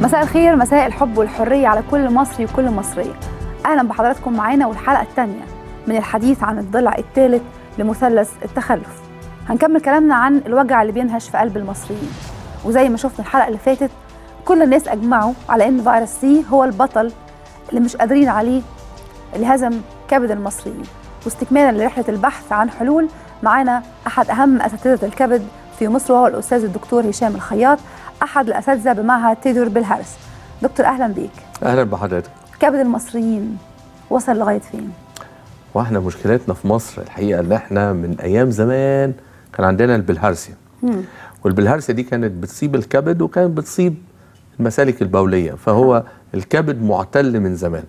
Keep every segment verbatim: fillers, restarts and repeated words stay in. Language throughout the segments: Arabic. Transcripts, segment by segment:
مساء الخير، مساء الحب والحرية على كل مصري وكل مصرية. أهلا بحضراتكم معانا والحلقة الثانية من الحديث عن الضلع الثالث لمثلث التخلف. هنكمل كلامنا عن الوجع اللي بينهش في قلب المصريين، وزي ما شفنا الحلقة اللي فاتت كل الناس أجمعوا على إن فيروس سي هو البطل اللي مش قادرين عليه، اللي هزم كبد المصريين. واستكمالا لرحلة البحث عن حلول، معانا أحد أهم أساتذة الكبد في مصر وهو الأستاذ الدكتور هشام الخياط، أحد الأساتذة بمعهد تيدور بالهارس. دكتور أهلا بيك. أهلا بحضرتك. كبد المصريين وصل لغاية فين؟ واحنا مشكلتنا في مصر الحقيقة ان احنا من أيام زمان كان عندنا البلهارسيا، والبلهارسيا دي كانت بتصيب الكبد وكانت بتصيب المسالك البولية، فهو ها. الكبد معتل من زمان.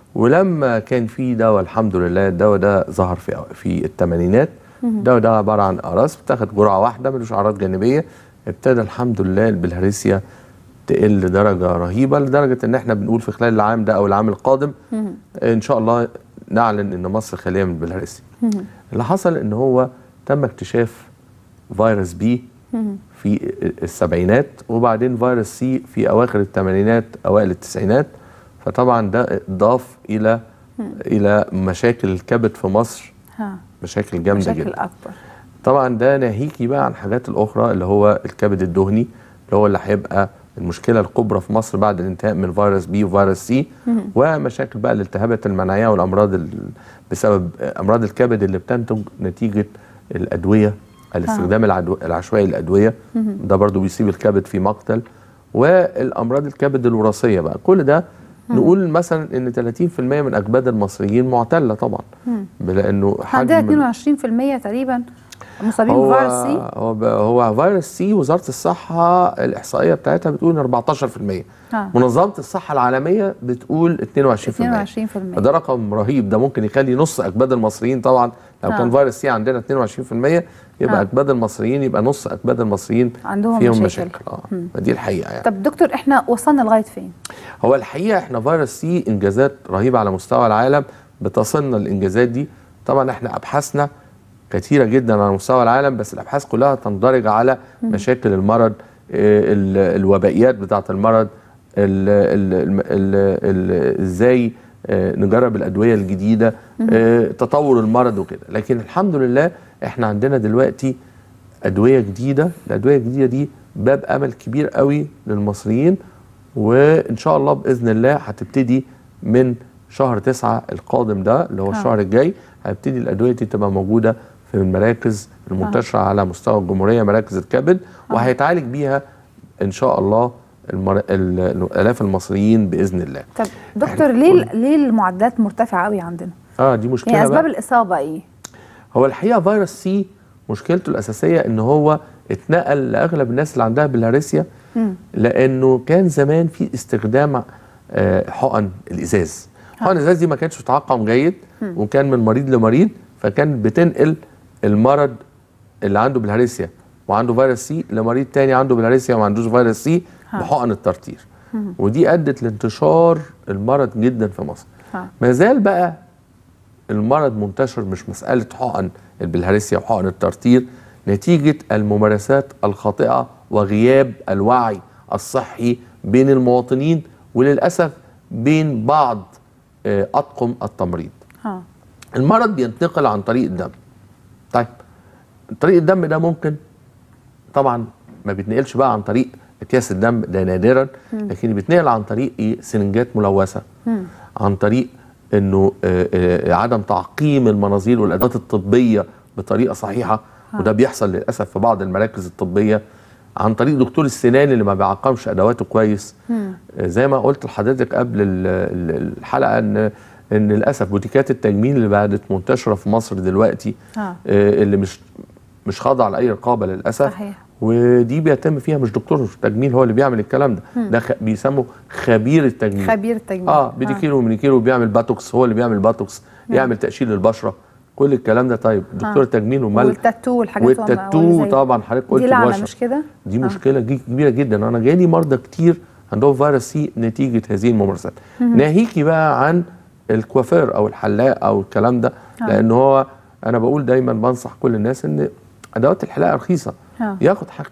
ولما كان في دواء الحمد لله، الدواء ده ظهر في في الثمانينات. الدواء ده عبارة عن أقراص بتاخد جرعة واحدة ملوش أعراض جانبية. ابتدى الحمد لله البلهارسيا تقل درجة رهيبة، لدرجة ان احنا بنقول في خلال العام ده او العام القادم ان شاء الله نعلن ان مصر خالية من البلهارسيا. اللي حصل ان هو تم اكتشاف فيروس بي في السبعينات، وبعدين فيروس سي في اواخر الثمانينات اوائل التسعينات، فطبعا ده ضاف الى الى مشاكل الكبد في مصر، مشاكل جامدة مشاكل جدا. أكبر. طبعا ده ناهيكي بقى عن حاجات الاخرى اللي هو الكبد الدهني، اللي هو اللي هيبقى المشكله الكبرى في مصر بعد الانتهاء من فيروس بي وفيروس سي، ومشاكل بقى الالتهابات المناعيه والامراض بسبب امراض الكبد اللي بتنتج نتيجه الادويه، الاستخدام العشوائي للادويه، ده برضو بيصيب الكبد في مقتل، والامراض الكبد الوراثيه بقى. كل ده نقول مثلا ان ثلاثين في المية من اكباد المصريين معتله طبعا، لانه عندنا اثنين وعشرين في المية تقريبا مصابين بفيروس سي. هو هو فيروس سي وزاره الصحه الاحصائيه بتاعتها بتقول أربعتاشر في المية. ها. منظمه الصحه العالميه بتقول اثنين وعشرين في المية. اثنين وعشرين في المية. ده رقم رهيب، ده ممكن يخلي نص اكباد المصريين طبعا لو ها. كان فيروس سي عندنا اثنين وعشرين في المية يبقى ها. اكباد المصريين يبقى نص اكباد المصريين عندهم فيهم مشاكل, مشاكل. اه دي الحقيقه يعني. طب دكتور احنا وصلنا لغايه فين؟ هو الحقيقه احنا فيروس سي انجازات رهيبه على مستوى العالم، بتصلنا الانجازات دي. طبعا احنا ابحاثنا كثيرة جدا على مستوى العالم، بس الابحاث كلها تندرج على مشاكل المرض، الوبائيات بتاعه المرض، ازاي نجرب الادويه الجديده، تطور المرض وكده. لكن الحمد لله احنا عندنا دلوقتي ادويه جديده، الادويه الجديده دي باب امل كبير قوي للمصريين، وان شاء الله باذن الله هتبتدي من شهر تسعة القادم ده اللي هو الشهر الجاي، هتبتدي الادويه دي تبقى موجوده في المراكز المنتشره على مستوى الجمهوريه، مراكز الكبد، وهيتعالج بيها ان شاء الله المر... الالاف المصريين باذن الله. طب دكتور ليه ليه المعدلات مرتفعه قوي عندنا؟ اه دي مشكله. يعني اسباب بقى الاصابه ايه؟ هو الحقيقه فيروس سي مشكلته الاساسيه ان هو اتنقل لاغلب الناس اللي عندها بلهارسيا، لانه كان زمان في استخدام آه حقن الازاز. حقن الازاز دي ما كانتش بتعقم جيد، وكان من مريض لمريض، فكانت بتنقل المرض اللي عنده بلهارسيا وعنده فيروس سي لمريض تاني عنده بلهارسيا وما عندوش فيروس سي بحقن الترطير، ودي ادت لانتشار المرض جدا في مصر. ما زال بقى المرض منتشر، مش مساله حقن البلهارسيا وحقن الترطير، نتيجه الممارسات الخاطئه وغياب الوعي الصحي بين المواطنين، وللاسف بين بعض اطقم التمريض. ها. المرض بينتقل عن طريق الدم. طيب طريق الدم ده ممكن طبعا ما بيتنقلش بقى عن طريق اكياس الدم، ده نادرا، لكن بيتنقل عن طريق ايه؟ سرنجات ملوثه، مم. عن طريق انه آآ آآ عدم تعقيم المناظير والادوات الطبيه بطريقه صحيحه، ها. وده بيحصل للاسف في بعض المراكز الطبيه، عن طريق دكتور السنان اللي ما بيعقمش ادواته كويس. مم. زي ما قلت لحضرتك قبل الحلقه ان ان للاسف بوتيكات التجميل اللي بقت منتشره في مصر دلوقتي، آه. اللي مش مش خاضعه لاي رقابه للاسف، صحيح. ودي بيتم فيها مش دكتور تجميل هو اللي بيعمل الكلام ده، مم. ده بيسموه خبير التجميل. خبير التجميل اه بيديكيرو ومينيكيرو، بيعمل باتوكس، هو اللي بيعمل باتوكس، مم. يعمل تقشير للبشره، كل الكلام ده. طيب دكتور التجميل ومال والتاتو والحاجات والتاتو طبعا حضرتك قلت دي لعنه مش كده؟ دي مشكله آه. كبيره جدا. انا جالي مرضى كتير عندهم فيروس سي نتيجه هذه الممارسات. ناهيكي بقى عن الكوافير او الحلاق او الكلام ده، آه. لان هو انا بقول دايما بنصح كل الناس ان ادوات الحلاقه رخيصه، آه. ياخد حاجته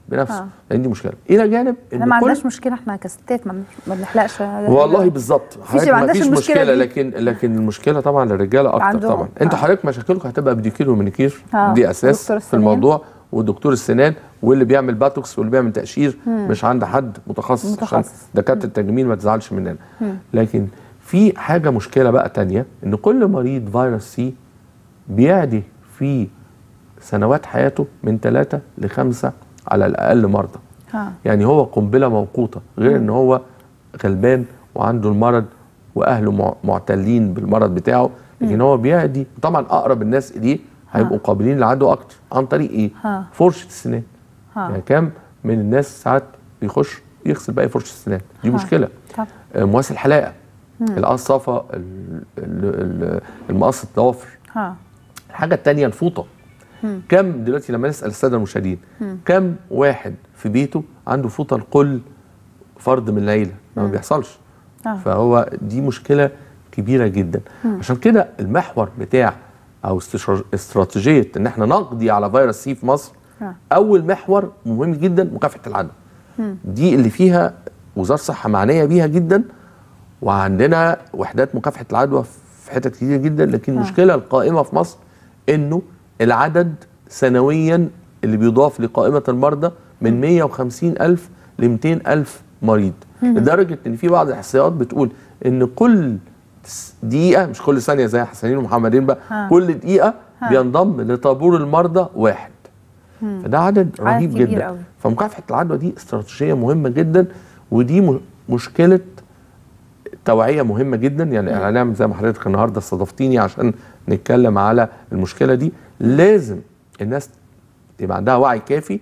بنفسه آه. لان دي مشكله. الى جانب ان احنا ما كل عندناش مشكله، احنا كستات ما ما بنحلقش والله بالظبط مفيش ما عندناش مشكله، لكن لكن المشكله طبعا للرجاله اكتر طبعا. انتوا آه. حضرتك مشاكلكم هتبقى بديكير ومانيكير، آه. دي اساس في الموضوع، ودكتور السنان واللي بيعمل باتوكس واللي بيعمل تقشير مم. مش عند حد متخصص, متخصص. عشان دكاتره التجميل ما تزعلش مننا. مم. لكن في حاجه مشكله بقى تانية، ان كل مريض فيروس سي بيعدي في سنوات حياته من ثلاثة لخمسة على الاقل مرضى. ها. يعني هو قنبله موقوته، غير مم. ان هو غلبان وعنده المرض واهله معتلين بالمرض بتاعه، لكن مم. هو بيعدي. طبعا اقرب الناس اليه هيبقوا قابلين للعدوى اكتر عن طريق ايه؟ ها. فرشه السنان. ها. يعني كام من الناس ساعات بيخش يغسل باقي فرشه السنان، دي ها. مشكله. طب. مواسي الحلاقه، القصافه، المقص الضوافر. الحاجه الثانيه الفوطه. مم. كم دلوقتي لما نسال الساده المشاهدين كم واحد في بيته عنده فوطه لكل فرد من العيله؟ ما بيحصلش. آه. فهو دي مشكله كبيره جدا. مم. عشان كده المحور بتاع او استراتيجيه ان احنا نقضي على فيروس سي في مصر، آه. اول محور مهم جدا مكافحه العدوى. دي اللي فيها وزاره الصحه معنيه بيها جدا، وعندنا وحدات مكافحه العدوى في حتت كتير جدا. لكن آه. المشكله القائمه في مصر انه العدد سنويا اللي بيضاف لقائمه المرضى من مية وخمسين ألف ل مئتين ألف مريض، لدرجه ان في بعض الاحصائيات بتقول ان كل دقيقه، مش كل ثانيه زي حسنين ومحمدين بقى، ها. كل دقيقه ها. بينضم لطابور المرضى واحد. مم. فده عدد رهيب جدا قوي. فمكافحه العدوى دي استراتيجيه مهمه جدا، ودي مشكله توعيه مهمه جدا. يعني هنعمل زي ما حضرتك النهارده استضفتيني عشان نتكلم على المشكله دي. لازم الناس يبقى عندها وعي كافي،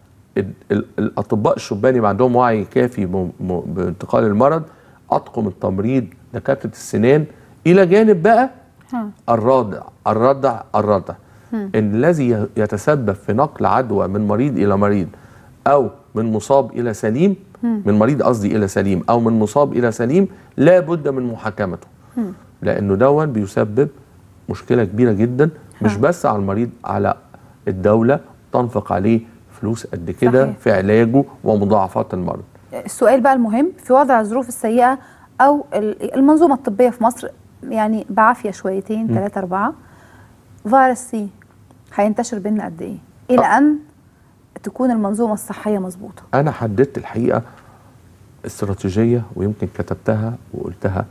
الاطباء الشبان يبقى عندهم وعي كافي بانتقال المرض، اطقم التمريض، دكاتره السنان، الى جانب بقى ها. الرادع الرادع الرادع ان الذي يتسبب في نقل عدوى من مريض الى مريض، او من مصاب الى سليم، هم. من مريض قصدي الى سليم، او من مصاب الى سليم، لا بد من محاكمته. هم. لانه دون بيسبب مشكله كبيره جدا، ها. مش بس على المريض، على الدوله تنفق عليه فلوس قد كده في علاجه ومضاعفات المرض. السؤال بقى المهم، في وضع الظروف السيئه او المنظومه الطبيه في مصر يعني بعافيه شويتين ثلاثه اربعه، فيروس سي هينتشر بينا قد ايه؟ الى أه. ان تكون المنظومه الصحيه مظبوطه. انا حددت الحقيقه استراتيجيه، ويمكن كتبتها وقلتها،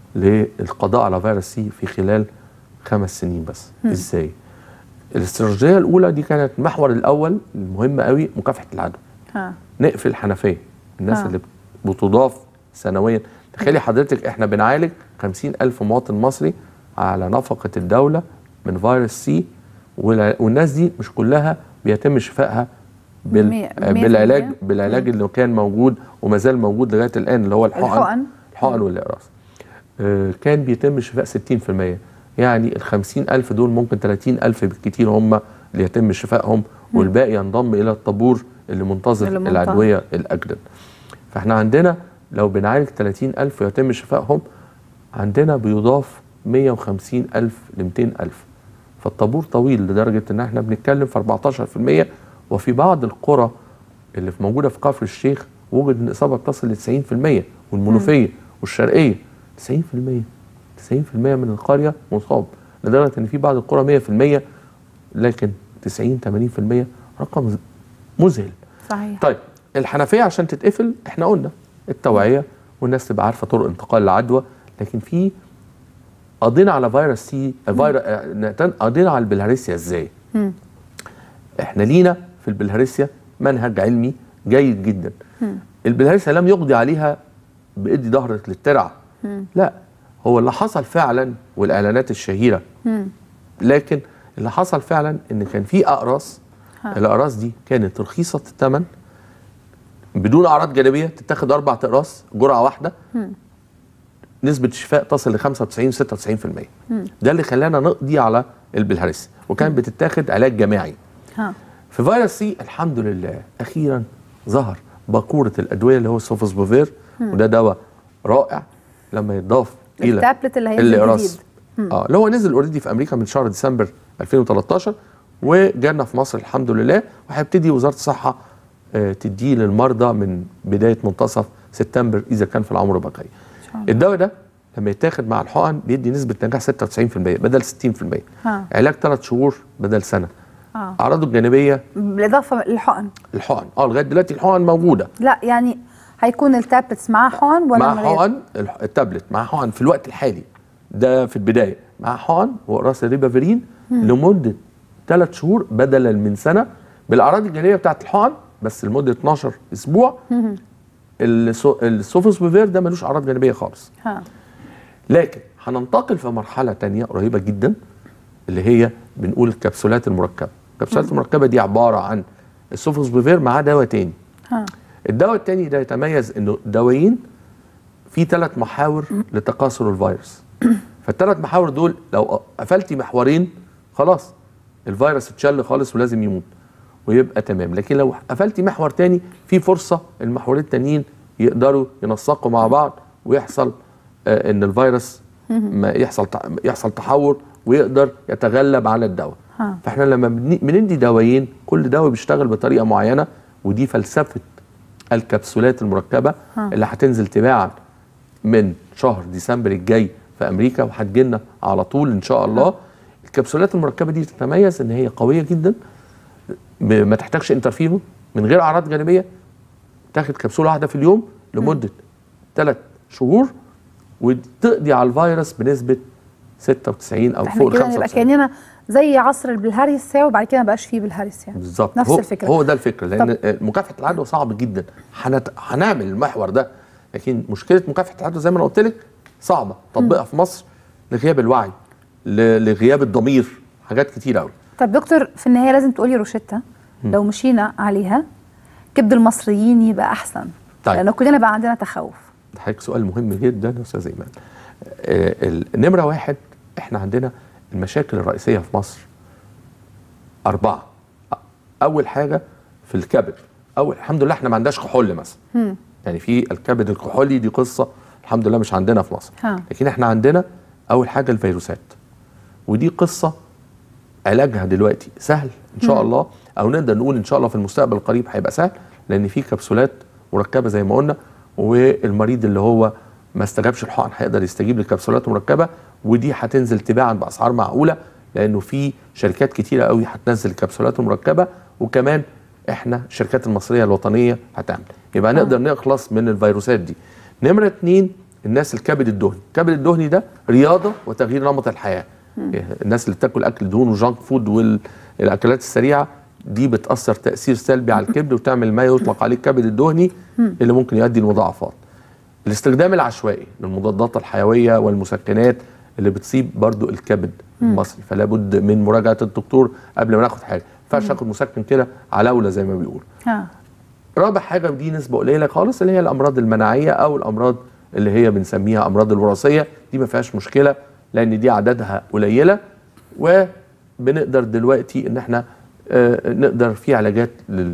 للقضاء على فيروس سي في خلال خمس سنين بس. م. ازاي؟ الاستراتيجيه الاولى دي كانت المحور الاول المهم قوي مكافحه العدوى. ها. نقفل الحنفيه، الناس ها. اللي بتضاف سنويا. تخيلي حضرتك احنا بنعالج خمسين ألف مواطن مصري على نفقه الدوله من فيروس سي، والناس دي مش كلها بيتم شفائها بال... بالعلاج بالعلاج اللي كان موجود وما زال موجود لغايه الان، اللي هو الحقن الحقن, الحقن والاقراص. آه كان بيتم شفاء ستين في المية. يعني ال خمسين ألف دول ممكن ثلاثين ألف بالكتير هم اللي يتم شفائهم، والباقي ينضم الى الطابور اللي منتظر اللي الادويه الاجدد. فاحنا عندنا لو بنعالج ثلاثين ألف يتم شفائهم، عندنا بيضاف مية وخمسين ألف ل مئتين ألف. فالطابور طويل لدرجه ان احنا بنتكلم في أربعتاشر في المية. وفي بعض القرى اللي في موجوده في كفر الشيخ وجد ان الاصابه بتصل ل تسعين في المية، والمنوفيه والشرقيه تسعين في المية. تسعين في المية من القريه مصاب، لدرجه ان في بعض القرى مية في المية، لكن تسعين ثمانين في المية رقم مذهل. صحيح. طيب الحنفيه عشان تتقفل احنا قلنا التوعيه والناس تبقى عارفه طرق انتقال العدوى، لكن في قضينا على فيروس سي قضينا على البلهارسيا ازاي؟ مم. احنا لينا في البلهارسيا منهج علمي جيد جدا. مم. البلهارسيا لم يقضي عليها بإدي ظهرك للترعه، لا، هو اللي حصل فعلا والاعلانات الشهيره، مم. لكن اللي حصل فعلا ان كان في اقراص، الاقراص دي كانت رخيصه الثمن بدون اعراض جانبيه، تتاخد اربع اقراص جرعه واحده، مم. نسبه الشفاء تصل ل خمسة وتسعين ستة وتسعين في المية. مم. ده اللي خلانا نقضي على البلهارسيا، وكان بتتاخد علاج جماعي. ها. في فيروس سي الحمد لله اخيرا ظهر باكوره الادويه اللي هو السوفوسبوفير، وده دواء رائع لما يتضاف الى التابلت اللي هينزل جديد، اه اللي هو نزل اوريدي في امريكا من شهر ديسمبر ألفين وثلاثة عشر، وجانا في مصر الحمد لله، وهيبتدي وزاره الصحه آه تديه للمرضى من بدايه منتصف سبتمبر اذا كان في العمر بقيه. الدواء ده لما يتاخد مع الحقن بيدي نسبه نجاح ستة وتسعين في المية بدل ستين في المية. ها. علاج ثلاث شهور بدل سنه. اه اعراضه الجانبيه بالاضافه للحقن. الحقن اه لغايه دلوقتي الحقن موجوده. لا يعني هيكون التابلتس مع حقن ولا مع حقن؟ التابلت مع حقن في الوقت الحالي ده في البدايه مع حقن وراس الريبافيرين لمده ثلاث شهور بدلا من سنه بالاعراض الجانبيه بتاعت الحقن بس لمده اتناشر اسبوع. السوفوسبيفير ده ملوش اعراض جانبيه خالص. ها. لكن هننتقل في مرحله ثانيه قريبه جدا اللي هي بنقول الكبسولات المركبه. الكبسولات المركبه دي عباره عن السوفوسبيفير مع دواء تاني. ها. الدواء التاني ده يتميز انه دوايين في ثلاث محاور لتكاثر الفيروس. فالثلاث محاور دول لو قفلتي محورين خلاص الفيروس اتشل خالص ولازم يموت ويبقى تمام. لكن لو قفلتي محور تاني في فرصه المحورين التانيين يقدروا ينسقوا مع بعض ويحصل آه ان الفيروس ما يحصل يحصل تحور ويقدر يتغلب على الدواء. فاحنا لما بندي دوايين كل دواء بيشتغل بطريقه معينه ودي فلسفه الكبسولات المركبه ها. اللي هتنزل تباعا من شهر ديسمبر الجاي في امريكا وهتجيلنا على طول ان شاء الله. ها. الكبسولات المركبه دي تتميز ان هي قويه جدا ما تحتاجش انترفيرون من غير اعراض جانبيه. تاخد كبسوله واحده في اليوم لمده ثلاث شهور وتقضي على الفيروس بنسبه ستة وتسعين او فوق ال خمسة وتسعين. يبقى كاننا زي عصر البلهارسيا وبعد كده ما بقاش فيه بالهارسيا. بالظبط نفس هو الفكره. هو ده الفكره لان طب. مكافحه العدوى صعب جدا. هنت... هنعمل المحور ده لكن مشكله مكافحه العدوى زي ما انا قلت لك صعبه تطبيقها في مصر لغياب الوعي ل... لغياب الضمير حاجات كتير قوي. طب دكتور في النهايه لازم تقولي روشته لو مشينا عليها كبد المصريين يبقى احسن. طيب. لان كلنا بقى عندنا تخوف. ده حضرتك سؤال مهم جدا يا استاذ ايمان. آه النمره واحد احنا عندنا المشاكل الرئيسيه في مصر أربعة. أول حاجة في الكبد. أول الحمد لله احنا ما عندناش كحول مثلا. هم. يعني في الكبد الكحولي دي قصة الحمد لله مش عندنا في مصر. ها. لكن احنا عندنا أول حاجة الفيروسات. ودي قصة علاجها دلوقتي سهل إن شاء هم. الله أو نقدر نقول إن شاء الله في المستقبل القريب هيبقى سهل لأن في كبسولات مركبة زي ما قلنا والمريض اللي هو ما استجابش الحقن هيقدر يستجيب للكبسولات المركبة ودي هتنزل تباعا بأسعار معقولة لانه في شركات كتيره قوي هتنزل الكبسولات المركبه وكمان احنا الشركات المصريه الوطنيه هتعمل يبقى آه. نقدر نخلص من الفيروسات دي. نمره اتنين الناس الكبد الدهني. الكبد الدهني ده رياضه وتغيير نمط الحياه. م. الناس اللي بتاكل اكل دهون وجانك فود والاكلات السريعه دي بتاثر تاثير سلبي على الكبد وتعمل ما يطلق عليه الكبد الدهني اللي ممكن يؤدي لمضاعفات. الاستخدام العشوائي للمضادات الحيويه والمسكنات اللي بتصيب برضو الكبد المصري فلا بد من مراجعه الدكتور قبل ما ناخد حاجه. ما ينفعش اخد مسكن كده علاوله زي ما بيقولوا. رابع حاجه ودي نسبه قليله خالص اللي هي الامراض المناعيه او الامراض اللي هي بنسميها امراض الوراثيه دي ما فيهاش مشكله لان دي عددها قليله وبنقدر دلوقتي ان احنا آه نقدر في علاجات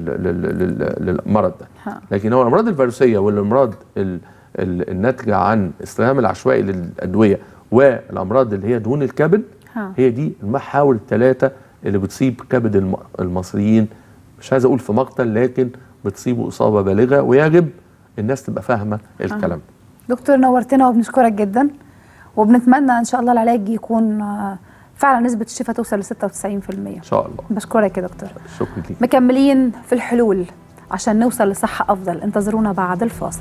للمرض ده. لكن هو الامراض الفيروسيه والامراض الناتجه عن استخدام العشوائي للادويه والامراض اللي هي دهون الكبد ها. هي دي المحاور الثلاثه اللي بتصيب كبد المصريين مش عايز اقول في مقتل لكن بتصيبه اصابه بالغه ويجب الناس تبقى فاهمه الكلام. دكتور نورتنا وبنشكرك جدا وبنتمنى ان شاء الله العلاج يكون فعلا نسبه الشفاء توصل ل ستة وتسعين في المية ان شاء الله. بشكرك يا دكتور. شكرا ليك. مكملين في الحلول عشان نوصل لصحه افضل. انتظرونا بعد الفاصل.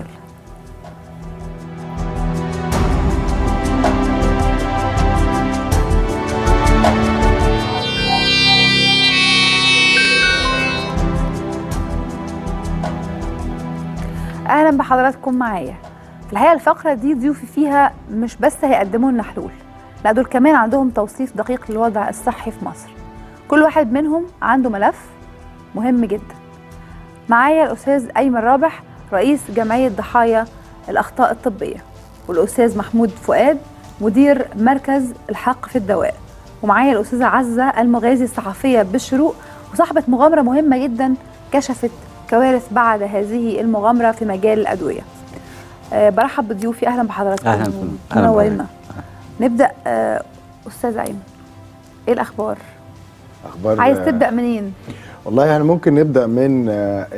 اهلا بحضراتكم معايا. في الحقيقه الفقره دي ضيوفي فيها مش بس هيقدموا لنا حلول لا دول كمان عندهم توصيف دقيق للوضع الصحي في مصر. كل واحد منهم عنده ملف مهم جدا. معايا الاستاذ ايمن رابح رئيس جمعيه ضحايا الاخطاء الطبيه والاستاذ محمود فؤاد مدير مركز الحق في الدواء ومعايا الاستاذه عزه المغازي الصحفيه بالشروق وصاحبه مغامره مهمه جدا كشفت كوارث بعد هذه المغامرة في مجال الأدوية. أه برحب بضيوفي. أهلا بحضراتكم. أهلا منورنا. نبدأ أه أستاذ أيمن إيه الأخبار؟ أخبار عايز تبدأ منين؟ والله يعني ممكن نبدا من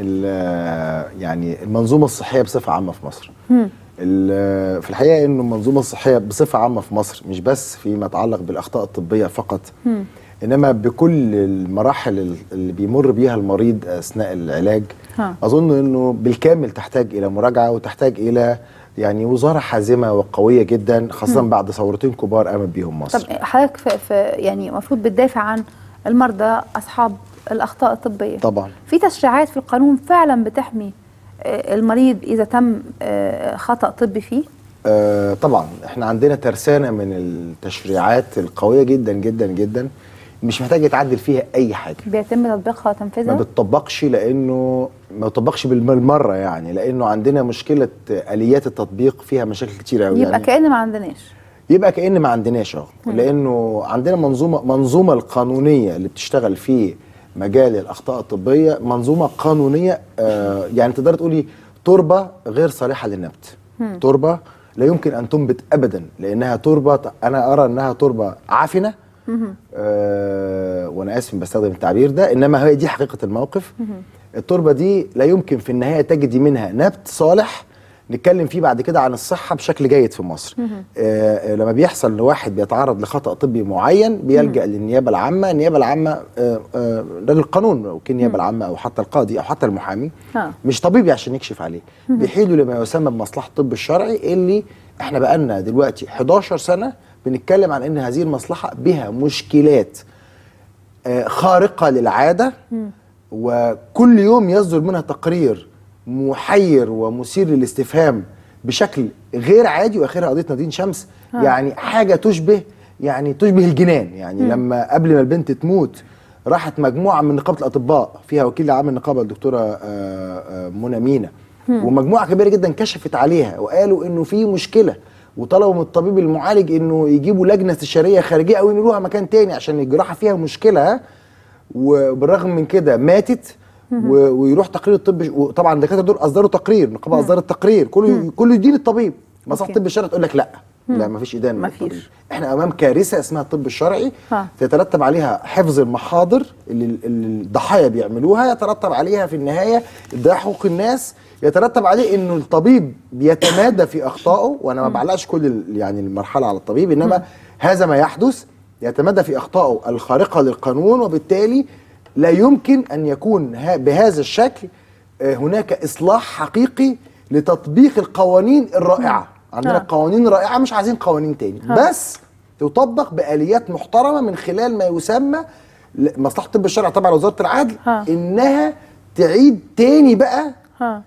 يعني المنظومه الصحيه بصفه عامه في مصر. في الحقيقه انه المنظومه الصحيه بصفه عامه في مصر مش بس فيما يتعلق بالاخطاء الطبيه فقط، مم. انما بكل المراحل اللي بيمر بيها المريض اثناء العلاج. ها. اظن انه بالكامل تحتاج الى مراجعه وتحتاج الى يعني وزاره حازمه وقويه جدا، خاصه مم. بعد ثورتين كبار قامت بيهم مصر. طب حضرتك في, في يعني المفروض بتدافع عن المرضى اصحاب الاخطاء الطبيه. طبعا في تشريعات في القانون فعلا بتحمي المريض اذا تم خطأ طبي فيه؟ آه طبعا احنا عندنا ترسانه من التشريعات القويه جدا جدا جدا، مش محتاج يتعدل فيها اي حاجه. بيتم تطبيقها وتنفيذها؟ ما بتطبقش، لانه ما بتطبقش بالمره يعني، لانه عندنا مشكله اليات التطبيق فيها مشاكل كتير قوي. يبقى يعني كأن ما عندناش يبقى كأن ما عندناش اه لانه عندنا منظومه منظومه القانونيه اللي بتشتغل في مجال الاخطاء الطبيه، منظومه قانونيه آه يعني تقدر تقولي تربه غير صالحه للنبت. مم. تربه لا يمكن ان تنبت ابدا، لانها تربه انا ارى انها تربه عفنه. آه وانا اسف بستخدم التعبير ده، انما هي دي حقيقه الموقف. مم. التربه دي لا يمكن في النهايه تجدي منها نبت صالح نتكلم فيه بعد كده عن الصحه بشكل جيد في مصر. آه لما بيحصل لواحد بيتعرض لخطا طبي معين بيلجا مم. للنيابه العامه. النيابه العامه آه آه راجل القانون او النيابه العامه او حتى القاضي او حتى المحامي ها. مش طبيبي عشان يكشف عليه، بيحيلوا لما يسمى بمصلحه الطب الشرعي، اللي احنا بقالنا دلوقتي حداشر سنه بنتكلم عن ان هذه المصلحه بها مشكلات آه خارقه للعاده. مم. وكل يوم يصدر منها تقرير محير ومثير للاستفهام بشكل غير عادي، واخرها قضيه نادين شمس. ها. يعني حاجه تشبه يعني تشبه الجنان يعني. مم. لما قبل ما البنت تموت راحت مجموعه من نقابه الاطباء فيها وكيل عام النقابه الدكتوره منى مينا، ومجموعه كبيره جدا كشفت عليها وقالوا انه في مشكله، وطلبوا من الطبيب المعالج انه يجيبوا لجنه استشاريه خارجيه او ينقلوها مكان تاني عشان الجراحه فيها مشكله. وبالرغم من كده ماتت. ويروح تقرير الطب، وطبعا الدكاتره دول اصدروا تقرير، النقابه اصدرت تقرير كله كله يدين الطبيب. مصلحه الطب الشرعي تقول لك لا مم. لا مفيش ادانه للطبيب. احنا امام كارثه اسمها الطب الشرعي ها. تترتب عليها حفظ المحاضر اللي, اللي الضحايا بيعملوها، يترتب عليها في النهايه ضياع حقوق الناس، يترتب عليه انه الطبيب بيتمادى في اخطائه. وانا ما بعلقش كل يعني المرحله على الطبيب، انما مم. هذا ما يحدث، يتمادى في اخطائه الخارقه للقانون، وبالتالي لا يمكن أن يكون بهذا الشكل هناك إصلاح حقيقي لتطبيق القوانين الرائعة. عندنا ها. قوانين رائعة، مش عايزين قوانين تاني ها. بس تطبق بآليات محترمة من خلال ما يسمى مصلحة الطب الشرعي طبعا وزارة العدل ها. إنها تعيد تاني بقى ها.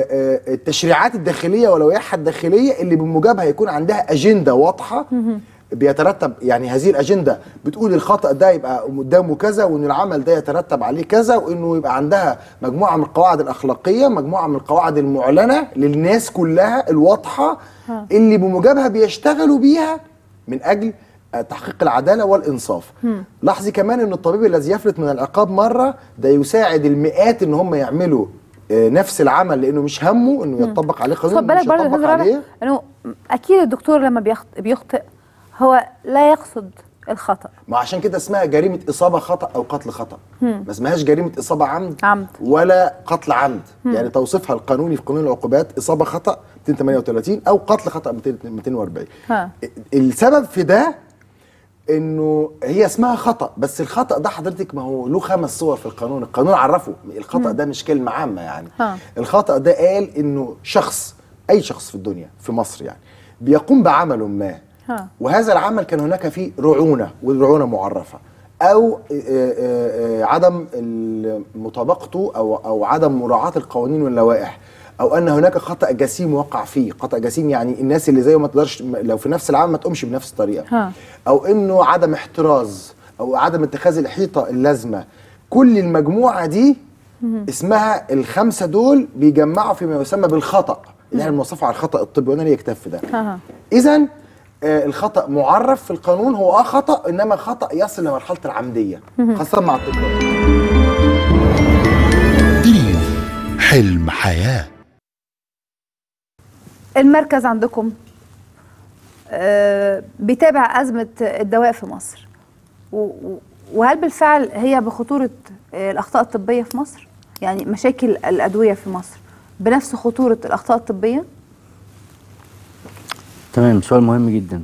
التشريعات الداخلية ولوائحها الداخلية اللي بموجبها يكون عندها أجندة واضحة بيترتب. يعني هذه الاجنده بتقول الخطا ده يبقى قدامه كذا، وان العمل ده يترتب عليه كذا، وانه يبقى عندها مجموعه من القواعد الاخلاقيه، مجموعه من القواعد المعلنه للناس كلها الواضحه ها. اللي بموجبها بيشتغلوا بيها من اجل تحقيق العداله والانصاف. هم. لاحظي كمان ان الطبيب الذي يفلت من العقاب مره ده يساعد المئات ان هم يعملوا نفس العمل، لانه مش همه انه يطبق عليه قانون، مش يطبق عليه. انه اكيد الدكتور لما بيخطئ هو لا يقصد الخطأ، ما عشان كده اسمها جريمة إصابة خطأ أو قتل خطأ. ما اسمهاش جريمة إصابة عمد, عمد ولا قتل عمد. مم. يعني توصيفها القانوني في قانون العقوبات إصابة خطأ مئتين وثمانية وثلاثين أو قتل خطأ مئتين وأربعين. ها. السبب في ده إنه هي اسمها خطأ، بس الخطأ ده حضرتك ما هو له خمس صور في القانون. القانون عرفه الخطأ مم. ده مش كلمة عامة يعني. ها. الخطأ ده قال إنه شخص، أي شخص في الدنيا في مصر يعني بيقوم بعمل ما، ها. وهذا العمل كان هناك فيه رعونة، والرعونة معرفة، أو عدم مطابقته أو أو عدم مراعاة القوانين واللوائح، أو أن هناك خطأ جسيم وقع فيه. خطأ جسيم يعني الناس اللي زيه ما تقدرش لو في نفس العمل ما تقومش بنفس الطريقة، ها. أو إنه عدم احتراز، أو عدم اتخاذ الحيطة اللازمة. كل المجموعة دي مم. اسمها الخمسة دول بيجمعوا فيما يسمى بالخطأ اللي احنا بنوصفه على الخطأ الطبي، وأنا ليه يكتفي ده. إذن آه الخطأ معرف في القانون، هو اه خطأ، انما خطأ يصل لمرحلة العمدية خاصة مع الطب. دريم حلم حياة. المركز عندكم آه بيتابع أزمة الدواء في مصر، وهل بالفعل هي بخطورة الاخطاء الطبيه في مصر؟ يعني مشاكل الادويه في مصر بنفس خطوره الاخطاء الطبيه؟ تمام، سؤال مهم جدا.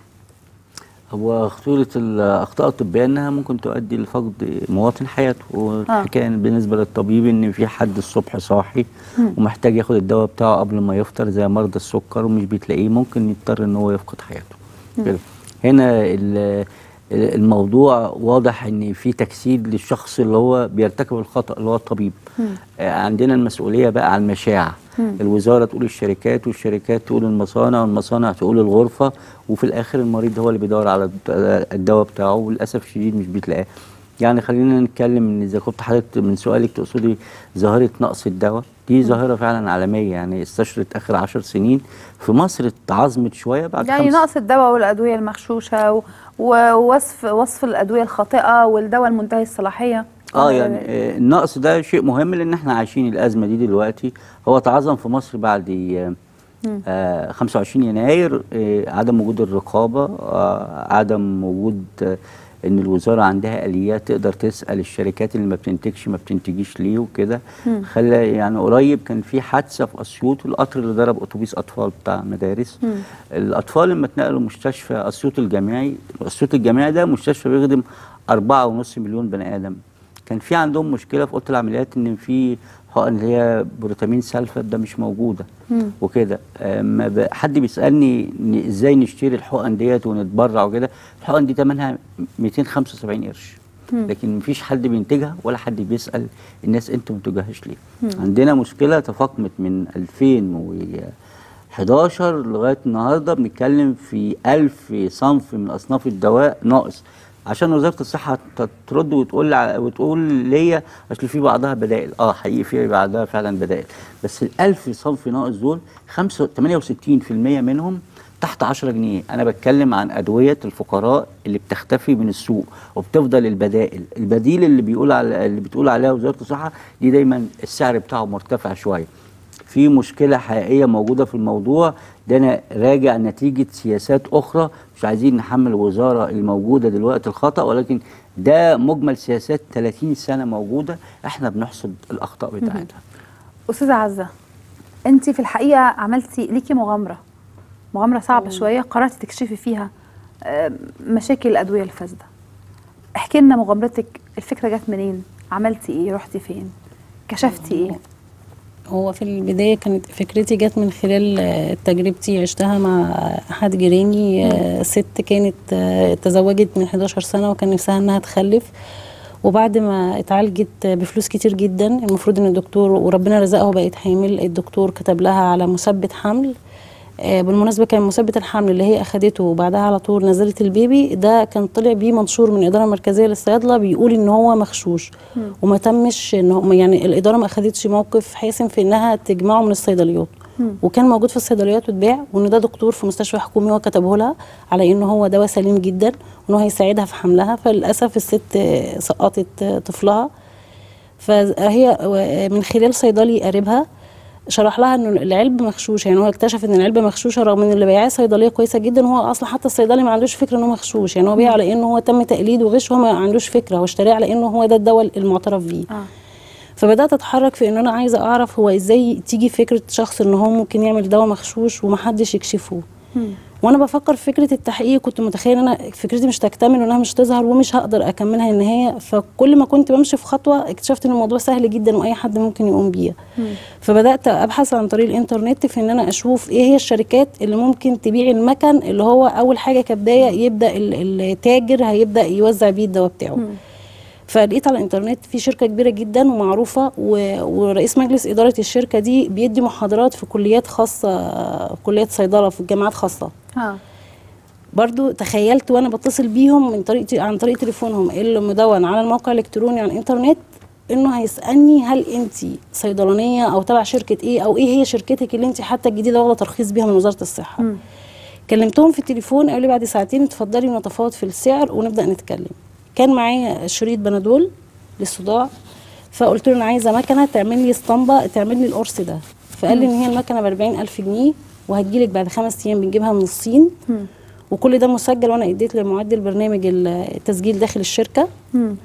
هو خطورة الأخطاء الطبية إنها ممكن تؤدي لفقد مواطن حياته، والحكاية بالنسبة للطبيب إن في حد الصبح صاحي مم. ومحتاج ياخد الدواء بتاعه قبل ما يفطر زي مرضى السكر ومش بتلاقيه، ممكن يضطر إن هو يفقد حياته. كده. هنا الموضوع واضح إن في تجسيد للشخص اللي هو بيرتكب الخطأ اللي هو الطبيب. مم. عندنا المسؤولية بقى على المشاع. مم. الوزارة تقول الشركات، والشركات تقول المصانع، والمصانع تقول الغرفة، وفي الآخر المريض هو اللي بيدور على الدواء بتاعه، وللأسف الشديد مش بتلاقاه. يعني خلينا نتكلم ان إذا كنت حضرتك من سؤالك تقصدي ظاهرة نقص الدواء، دي ظاهرة فعلا عالمية، يعني استشرت آخر عشر سنين في مصر، اتعظمت شوية بعد يعني نقص الدواء والأدوية المغشوشة ووصف وصف الأدوية الخاطئة والدواء المنتهي الصلاحية. اه يعني آه النقص ده شيء مهم، لان احنا عايشين الازمه دي دلوقتي. هو تعظم في مصر بعد آه خمسة وعشرين يناير، آه عدم وجود الرقابه، آه عدم وجود آه ان الوزاره عندها اليات تقدر تسال الشركات اللي ما بتنتجش ما بتنتجيش ليه وكده. خلى يعني قريب كان في حادثه في اسيوط، القطر اللي ضرب اتوبيس اطفال بتاع مدارس. مم. الاطفال لما اتنقلوا مستشفى اسيوط الجامعي، اسيوط الجامعي ده مستشفى بيخدم أربعة ونص مليون بني ادم. كان في عندهم مشكله في اوضه العمليات ان في حقن اللي هي بروتامين سلفات ده مش موجوده وكده. اما حد بيسالني ازاي نشتري الحقن ديت ونتبرع وكده، الحقن دي ثمنها مئتين وخمسة وسبعين قرش، لكن مفيش حد بينتجها ولا حد بيسال الناس انتوا ما بتنتجوهاش ليه. مم. عندنا مشكله تفاقمت من ألفين وحداشر لغايه النهارده، بنتكلم في ألف صنف من اصناف الدواء ناقص، عشان وزاره الصحه ترد وتقول وتقول ليا اصل في بعضها بدائل. اه حقيقي في بعضها فعلا بدائل، بس الألف صنف ناقص دول ثمانية وستين بالمئة منهم تحت عشرة جنيه. انا بتكلم عن ادويه الفقراء اللي بتختفي من السوق وبتفضل البدائل. البديل اللي بيقول على اللي بتقول عليها وزاره الصحه دي دايما السعر بتاعه مرتفع شويه. في مشكله حقيقيه موجوده في الموضوع ده، انا راجع نتيجه سياسات اخرى، مش عايزين نحمل الوزاره الموجوده دلوقتي الخطا، ولكن ده مجمل سياسات ثلاثين سنه موجوده، احنا بنحصد الاخطاء بتاعتها. استاذه عزه، انت في الحقيقه عملتي ليكي مغامره مغامره صعبه شويه، قررتي تكشفي فيها مشاكل الادويه الفاسده. احكي لنا مغامرتك، الفكره جت منين؟ عملتي ايه؟ رحتي فين؟ كشفتي ايه؟ هو في البداية كانت فكرتي جت من خلال تجربتي عشتها مع أحد جيراني. ست كانت تزوجت من حداشر سنة وكان نفسها أنها تخلف، وبعد ما اتعالجت بفلوس كتير جدا، المفروض أن الدكتور وربنا رزقها بقت حامل، الدكتور كتب لها على مثبت حمل. بالمناسبة كان مثبت الحمل اللي هي أخدته وبعدها على طول نزلت البيبي ده كان طلع بيه منشور من الإدارة المركزية للصيادلة بيقول إن هو مغشوش، وما تمش إن هو يعني الإدارة ما أخدتش موقف حاسم في إنها تجمعه من الصيدليات، وكان موجود في الصيدليات واتباع، وإن ده دكتور في مستشفى حكومي هو كتبه لها على إنه هو دواء سليم جدا وإنه هيساعدها في حملها. فللأسف الست سقطت طفلها، فهي من خلال صيدلي قريبها شرح لها انه العلبه مغشوشه، يعني هو اكتشف ان العلبه مغشوشه رغم ان اللي بيعاه صيدليه كويسه جدا، وهو اصلا حتى الصيدلي ما عندوش فكره انه مغشوش، يعني هو بيع على انه هو تم تقليد وغش، وهو ما عندوش فكره، هو اشتراه على انه هو ده الدواء المعترف بيه. آه. فبدات اتحرك في ان انا عايزه اعرف هو ازاي تيجي فكره شخص ان هو ممكن يعمل دواء مغشوش ومحدش يكشفه. مم. وانا بفكر في فكره التحقيق كنت متخيله ان انا فكرتي مش تكتمل وانها مش تظهر ومش هقدر اكملها النهايه، فكل ما كنت بمشي في خطوه اكتشفت ان الموضوع سهل جدا واي حد ممكن يقوم بيها. فبدات ابحث عن طريق الانترنت في ان انا اشوف ايه هي الشركات اللي ممكن تبيع المكن اللي هو اول حاجه كبدايه يبدا التاجر هيبدا يوزع بيه الدواء بتاعه. مم. فلقيت على الانترنت في شركه كبيره جدا ومعروفه، ورئيس مجلس اداره الشركه دي بيدي محاضرات في كليات خاصه، كليات صيدله في جامعات خاصه. ها برضو تخيلت وانا بتصل بيهم من طريق عن طريق تليفونهم اللي مدون على الموقع الالكتروني على الانترنت انه هيسالني هل انت صيدلانيه او تبع شركه ايه، او ايه هي شركتك اللي انت حتى الجديده واخده ترخيص بيها من وزاره الصحه. م. كلمتهم في التليفون قالوا لي بعد ساعتين اتفضلي ونتفاوض في السعر ونبدا نتكلم. كان معايا شريط بنادول للصداع، فقلت له انا عايزه مكنه تعمل لي اسطمبه تعمل لي القرص ده، فقال لي ان هي المكنه ب أربعين ألف جنيه وهتجيلك بعد خمس ايام، بنجيبها من الصين. م. وكل ده مسجل، وانا اديت لمعد البرنامج التسجيل داخل الشركه. م.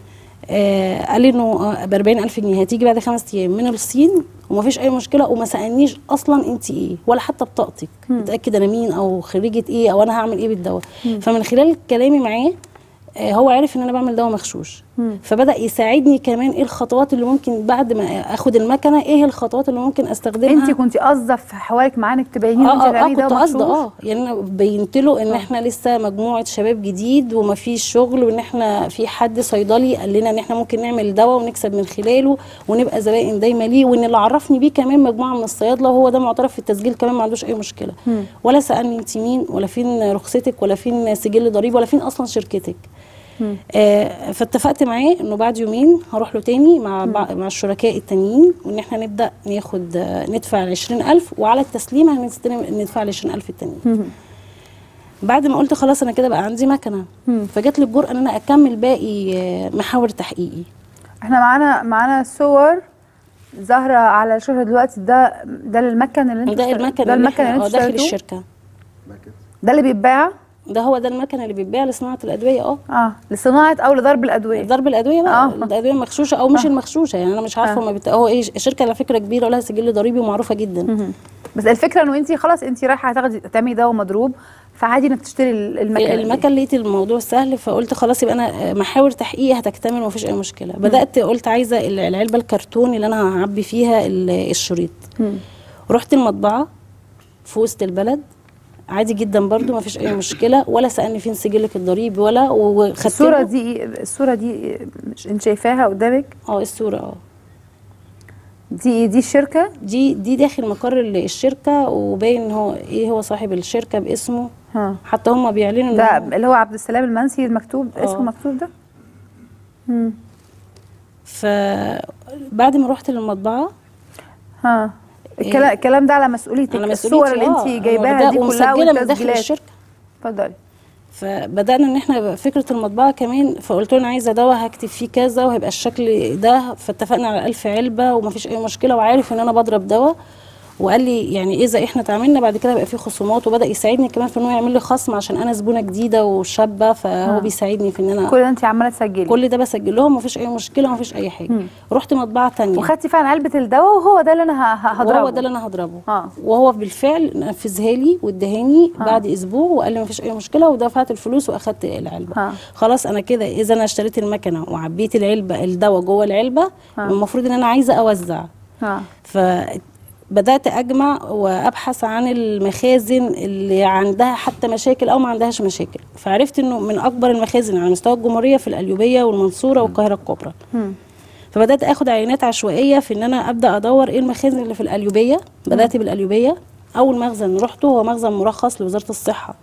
آه قال لي انه ب أربعين ألف جنيه هتيجي بعد خمس ايام من الصين ومفيش اي مشكله، وما سالنيش اصلا انت ايه ولا حتى بطاقتك متاكد انا مين او خريجه ايه او انا هعمل ايه بالدواء. فمن خلال كلامي معاه آه هو عارف ان انا بعمل دواء مغشوش، فبدا يساعدني كمان ايه الخطوات اللي ممكن بعد ما اخد المكنه، ايه الخطوات اللي ممكن استخدمها. انت كنت قاصده في حوارك معاه انك تبيني اه انت اه, آه بتعملي كنت دواء قاصده مغشوش؟ اه يعني انا بينت له ان أوه. احنا لسه مجموعه شباب جديد ومفيش شغل، وان احنا في حد صيدلي قال لنا ان احنا ممكن نعمل دواء ونكسب من خلاله ونبقى زبائن دايما ليه، وان اللي عرفني بيه كمان مجموعه من الصيادله وهو ده معترف في التسجيل كمان ما عندوش اي مشكله. مم. ولا سالني انت مين ولا فين رخصتك ولا فين سجل ضريبي ولا فين اصلا شركتك. آه فاتفقت معاه انه بعد يومين هروح له تاني مع مع الشركاء التانيين، وان احنا نبدا ناخد آه ندفع ال عشرين ألف وعلى التسليم هنستلم ندفع ال عشرين ألف التانيين. بعد ما قلت خلاص انا كده بقى عندي مكنه، فجات لي الجرأه ان انا اكمل باقي آه محاور تحقيقي. احنا معانا معانا صور ظاهره على الشاشه دلوقتي، ده ده المكن اللي انت ده المكن ده المكن اللي انت داخل الشركه، ده اللي بيتباع، ده هو ده المكن اللي بيتباع لصناعه الادويه. اه اه لصناعه او لضرب الادويه، ضرب الادويه بقى. آه. الادويه المغشوشه او مش آه. المغشوشه، يعني انا مش عارفه هما آه. بت... هو ايه الشركه على فكره كبيره ولها سجل ضريبي ومعروفه جدا. مم. بس الفكره انه انت خلاص انت رايحه هتاخدي تعملي دواء مضروب، فعادي انك تشتري المكن. المكن لقيت الموضوع سهل، فقلت خلاص يبقى انا محاور تحقيقي هتكتمل ومفيش اي مشكله. مم. بدات قلت عايزه العلبه الكرتون اللي انا هعبي فيها الشريط. مم. رحت المطبعه في وسط البلد عادي جدا برضو ما فيش اي مشكله، ولا سالني فين سجلك الضريبي ولا. وخدت الصوره دي الصوره دي مش انت شايفاها قدامك؟ اه الصوره اه دي دي الشركه دي دي داخل مقر الشركه، وباين هو ايه هو صاحب الشركه باسمه. ها. حتى هم بيعلنوا ده اللي هو عبد السلام المنسي المكتوب اسمه مكتوب ده. امم فبعد ما رحت للمطبعه ها الكلام إيه؟ الكلام ده على مسؤوليتك. الصور اللي انت جايباها دي كلها ومسجله من داخل الشركه. اتفضلي. فبدانا ان احنا فكره المطبعه كمان، فقلت له انا عايزه دواء هكتب فيه كذا وهيبقى الشكل ده، فاتفقنا على ألف علبه ومفيش اي مشكله، وعارف ان انا بضرب دواء، وقال لي يعني اذا احنا اتعاملنا بعد كده هيبقى في خصومات، وبدا يساعدني كمان في انه يعمل لي خصم عشان انا زبونه جديده وشابه، فهو ها. بيساعدني في ان انا كل ده انت عماله تسجلي؟ كل ده بسجل لهم مفيش اي مشكله ومفيش اي حاجه. مم. رحت مطبعه ثانيه وخدتي فعلا علبه الدواء وهو ده اللي انا هضربه؟ وهو ده اللي انا هضربه. ها. وهو بالفعل نفذها لي وادهاني بعد اسبوع وقال لي مفيش اي مشكله، ودفعت الفلوس واخدت العلبه. ها. خلاص انا كده اذا انا اشتريت المكنه وعبيت العلبه الدواء جوه العلبه، المفروض ان انا عايزه اوزع. ها. ف بدأت أجمع وأبحث عن المخازن اللي عندها حتى مشاكل أو ما عندهاش مشاكل، فعرفت إنه من أكبر المخازن على مستوى الجمهورية في القليوبية والمنصورة والقاهرة الكبرى. فبدأت أخد عينات عشوائية في إن أنا أبدأ أدور إيه المخازن اللي في القليوبية. بدأت بالقليوبية. أول مخزن رحته هو مخزن مرخص لوزارة الصحة.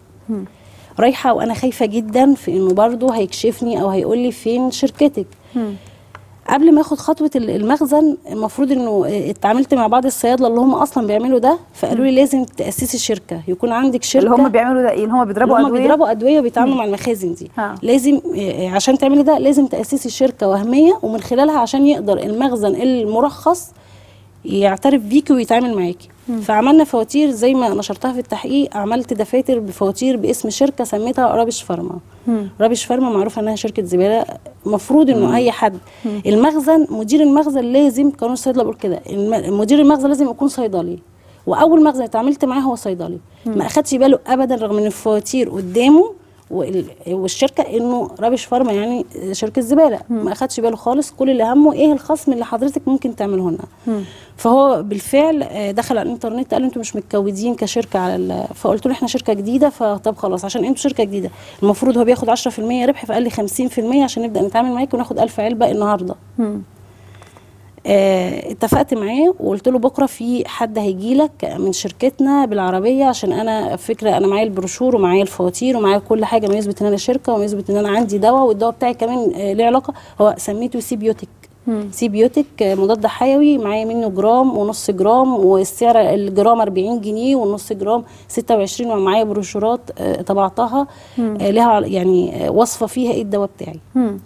رايحة وأنا خايفة جدا في إنه برضه هيكشفني أو هيقول لي فين شركتك. قبل ما اخد خطوه المخزن المفروض انه اتعاملت مع بعض الصيادله اللي هم اصلا بيعملوا ده، فقالوا لي لازم تاسسي شركه، يكون عندك شركه. اللي هم بيعملوا ده ايه؟ اللي هم بيضربوا ادويه؟ هم بيضربوا ادويه وبيتعاملوا مع المخازن دي. ها. لازم عشان تعملي ده لازم تاسسي شركه وهميه، ومن خلالها عشان يقدر المخزن المرخص يعترف بيكي ويتعامل معاكي. فعملنا فواتير زي ما نشرتها في التحقيق، عملت دفاتر بفواتير باسم شركه سميتها رابش فارما. مم. رابش فارما معروفه انها شركه زباله، المفروض انه اي حد مم. المخزن مدير المخزن لازم، قانون الصيدله بيقول كده، مدير المخزن لازم يكون صيدلي، واول مخزن اتعاملت معاه هو صيدلي. مم. ما اخدش باله ابدا رغم ان الفواتير قدامه والشركه انه رابش فارما يعني شركه زباله. مم. ما اخدش باله خالص، كل اللي همه ايه الخصم اللي حضرتك ممكن تعمله لنا. فهو بالفعل دخل على الانترنت قال انتوا مش متكودين كشركه على، فقلت له احنا شركه جديده، فطب خلاص عشان انتوا شركه جديده المفروض هو بياخد عشرة في المية ربح، فقال لي خمسين في المية عشان نبدا نتعامل معاك وناخد ألف علبه النهارده. مم. آه اتفقت معاه وقلت له بكره في حد هيجي لك من شركتنا بالعربيه، عشان انا فكره انا معايا البروشور ومعايا الفواتير ومعايا كل حاجه ما يثبت ان انا شركه وما يثبت ان انا عندي دواء، والدواء بتاعي كمان آه ليه علاقه، هو سميته سيبيوتيك. سيبيوتيك مضاد حيوي، معايا منه جرام ونص جرام، والسعر الجرام أربعين جنيه والنص جرام ستة وعشرين، ومعايا بروشورات آه طبعتها آه لها يعني آه وصفه فيها ايه الدواء بتاعي. مم.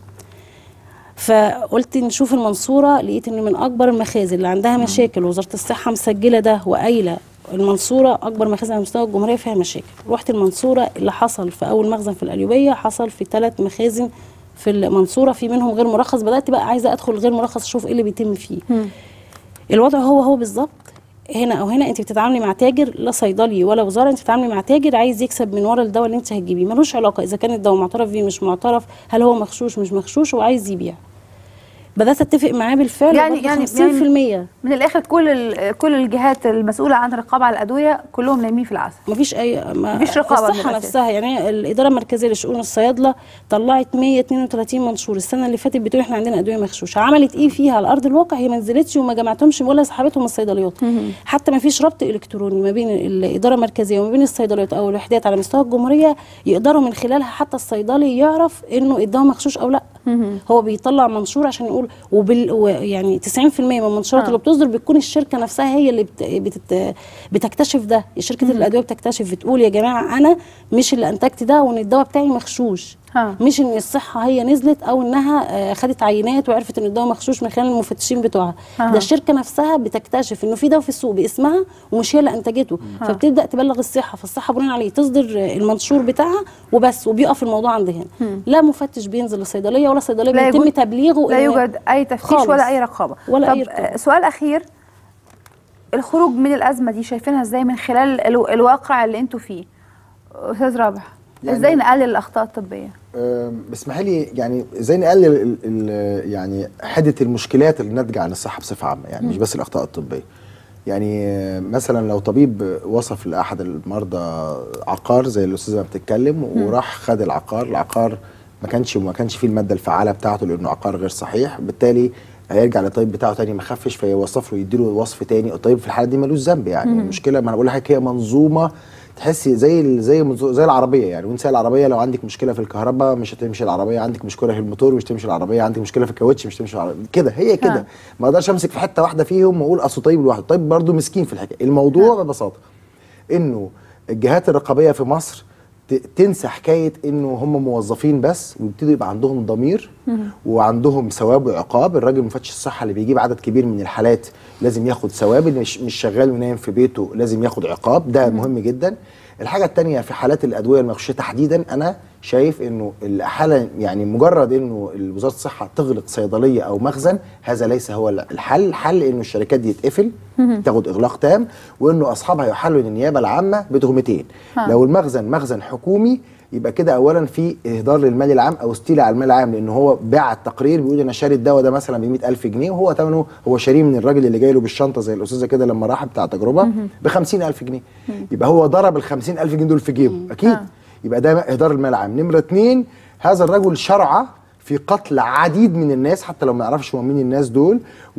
فقلت نشوف المنصوره، لقيت ان من اكبر المخازن اللي عندها مشاكل، وزاره الصحه مسجله ده وقايله المنصوره اكبر مخازن على مستوى الجمهوريه فيها مشاكل. رحت المنصوره، اللي حصل في اول مخزن في القليوبيه حصل في ثلاث مخازن في المنصوره في منهم غير مرخص، بدات بقى عايزه ادخل غير مرخص اشوف ايه اللي بيتم فيه. م. الوضع هو هو بالظبط هنا او هنا، انت بتتعاملي مع تاجر لا صيدلي ولا وزاره، انت بتتعاملي مع تاجر عايز يكسب من ورا الدواء اللي انت هتجيبيه، ملوش علاقه اذا كان الدواء معترف بيه مش معترف، هل هو مغشوش مش مغشوش، وعايز يبيع. بدات اتفق معاه بالفعل يعني يعني خمسين في المية. يعني من الاخر كل كل الجهات المسؤوله عن الرقابه على الادويه كلهم نايمين في العسل. مفيش اي ما مفيش رقابه. الصحه نفسها يعني الاداره المركزيه لشؤون الصيادله طلعت مية واتنين وتلاتين منشور السنه اللي فاتت بتقول احنا عندنا ادويه مغشوشه، عملت ايه فيها على ارض الواقع؟ هي ما نزلتش وما جمعتهمش ولا سحبتهم الصيدليات. حتى ما فيش ربط الكتروني ما بين الاداره المركزيه وما بين الصيدليات او الوحدات على مستوى الجمهوريه يقدروا من خلالها حتى الصيدلي يعرف انه الدواء مغشوش او لا. هو بيطلع منشور عشان يقول، وبال يعني تسعين في المية من المنشورات اللي بتصدر بتكون الشركه نفسها هي اللي بت... بت... بتكتشف ده، شركه الادويه بتكتشف بتقول يا جماعه انا مش اللي انتجت ده وان الدواء بتاعي مغشوش. ها. مش ان الصحه هي نزلت او انها خدت عينات وعرفت ان الدواء مغشوش من خلال المفتشين بتوعها. ها. ده الشركه نفسها بتكتشف انه في دواء في السوق باسمها ومش هي اللي انتجته. ها. فبتبدا تبلغ الصحه، فالصحه بناء عليه تصدر المنشور بتاعها وبس، وبيقف الموضوع عند هنا. لا مفتش بينزل للصيدليه ولا صيدليه بيتم تبليغه، لا يوجد اي تفتيش ولا اي رقابه ولا طب اي رقابه. سؤال اخير، الخروج من الازمه دي شايفينها ازاي من خلال الو... الواقع اللي انتوا فيه؟ استاذ رابح، يعني ازاي نقلل الاخطاء الطبيه؟ اسمحي لي، يعني ازاي نقلل ال ال يعني حده المشكلات اللي ناتجه عن الصحه بصفه عامه، يعني م. مش بس الاخطاء الطبيه. يعني مثلا لو طبيب وصف لاحد المرضى عقار زي الاستاذه ما بتتكلم وراح خد العقار، العقار ما كانش ما كانش فيه الماده الفعاله بتاعته لانه عقار غير صحيح، بالتالي هيرجع للطبيب بتاعه تاني ما خفش فيوصف له يديله وصف تاني، الطبيب في الحاله دي ملوش ذنب. يعني مم. المشكله ما انا بقول لحضرتك هي منظومه، تحسي زي زي زي العربيه، يعني وانت العربيه لو عندك مشكله في الكهرباء مش هتمشي العربيه، عندك مشكله في الموتور مش تمشي العربيه، عندك مشكله في الكاوتش مش تمشي العربيه، كده هي كده. ما اقدرش امسك في حته واحده فيهم واقول اصل طيب لوحده، الطيب برضه مسكين في الحكايه. الموضوع ببساطه انه الجهات الرقابيه في مصر تنسى حكايه انه هم موظفين بس، ويبتدوا يبقى عندهم ضمير وعندهم ثواب وعقاب. الراجل مفتش الصحه اللي بيجيب عدد كبير من الحالات لازم ياخد ثواب، اللي مش مش شغال ونايم في بيته لازم ياخد عقاب، ده مهم جدا. الحاجه الثانيه في حالات الادويه المغشوشه تحديدا، انا شايف انه الحاله يعني مجرد انه وزاره الصحه تغلق صيدليه او مخزن هذا ليس هو الحل. الحل انه الشركات دي تتقفل تاخد اغلاق تام، وانه اصحابها يحالوا للنيابه العامه بتهمتين. لو المخزن مخزن حكومي يبقى كده اولا في اهدار للمال العام او استيلاء على المال العام، لان هو باع التقرير بيقول انا شاري الدواء ده مثلا ب مئة ألف جنيه وهو ثمنه هو شاريه من الراجل اللي جاي له بالشنطه زي الاستاذه كده لما راح بتاع تجربه ب خمسين ألف جنيه، يبقى هو ضرب ال خمسين ألف جنيه دول في جيبه اكيد، يبقى ده اهدار المال العام. نمره اثنين، هذا الرجل شرع في قتل عديد من الناس حتى لو ما يعرفش هم مين الناس دول،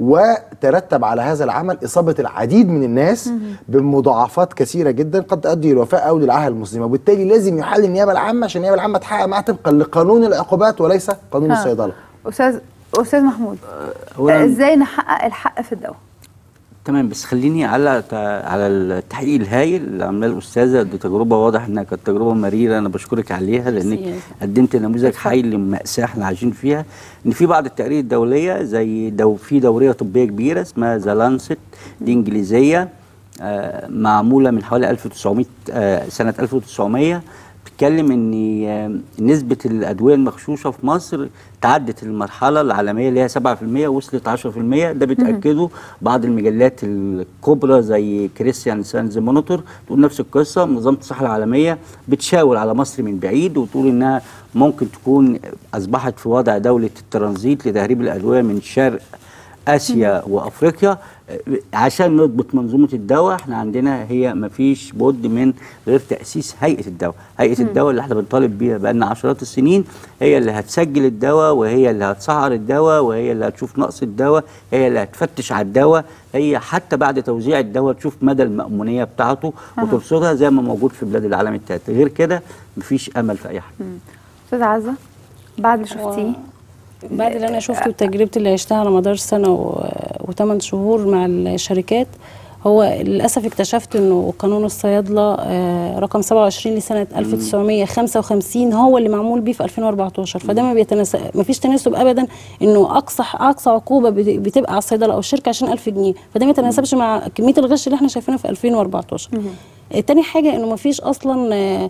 وترتب على هذا العمل إصابة العديد من الناس بمضاعفات كثيرة جدا قد تؤدي للوفاة أو للعاهة المسلمة، وبالتالي لازم يحل النيابة العامة عشان النيابة العامة تحقق معها طبقا لقانون العقوبات وليس قانون ها. الصيدلة. أستاذ أستاذ محمود، أه إزاي نحقق الحق في الدواء؟ تمام، بس خليني على على التحقيق الهائل اللي عملها الاستاذه، دي تجربه واضح انها كانت تجربه مريره، انا بشكرك عليها لانك قدمت نموذج حي لمأساة احنا عايشين فيها. ان في بعض التقارير الدوليه زي دو في دوريه طبيه كبيره اسمها ذا لانست، دي انجليزيه آه معموله من حوالي ألف وتسعمائة آه سنه ألف وتسعمائة، بتتكلم ان نسبه الادويه المغشوشه في مصر تعدت المرحله العالميه اللي هي سبعة في المية وصلت عشرة في المية. ده بتاكده بعض المجلات الكبرى زي كريستيان ساينز مونيتور، تقول نفس القصه. منظمه الصحه العالميه بتشاور على مصر من بعيد وتقول انها ممكن تكون اصبحت في وضع دوله الترانزيت لتهريب الادويه من شرق اسيا وافريقيا. عشان نضبط منظومه الدواء احنا عندنا هي ما فيش بد من غير تاسيس هيئه الدواء. هيئه م. الدواء اللي احنا بنطالب بيها بقالنا عشرات السنين هي اللي هتسجل الدواء، وهي اللي هتسعر الدواء، وهي اللي هتشوف نقص الدواء، هي اللي هتفتش على الدواء، هي حتى بعد توزيع الدواء تشوف مدى المأمونيه بتاعته وترصدها زي ما موجود في بلاد العالم الثالث. غير كده مفيش امل في اي حاجه. استاذ عزه، بعد اللي شفتيه، بعد اللي انا شفته وتجربتي اللي عشتها على مدار سنه وثمان شهور مع الشركات، هو للاسف اكتشفت انه قانون الصيادله رقم سبعة وعشرين لسنه ألف وتسعمائة وخمسة وخمسين هو اللي معمول بيه في ألفين وأربعتاشر، فده ما بيتناسب، ما فيش تناسب ابدا انه اقصى اقصى عقوبه بتبقى على الصيدله او الشركه عشان ألف جنيه، فده ما يتناسبش مع كميه الغش اللي احنا شايفينها في ألفين وأربعتاشر. تاني حاجه انه ما فيش اصلا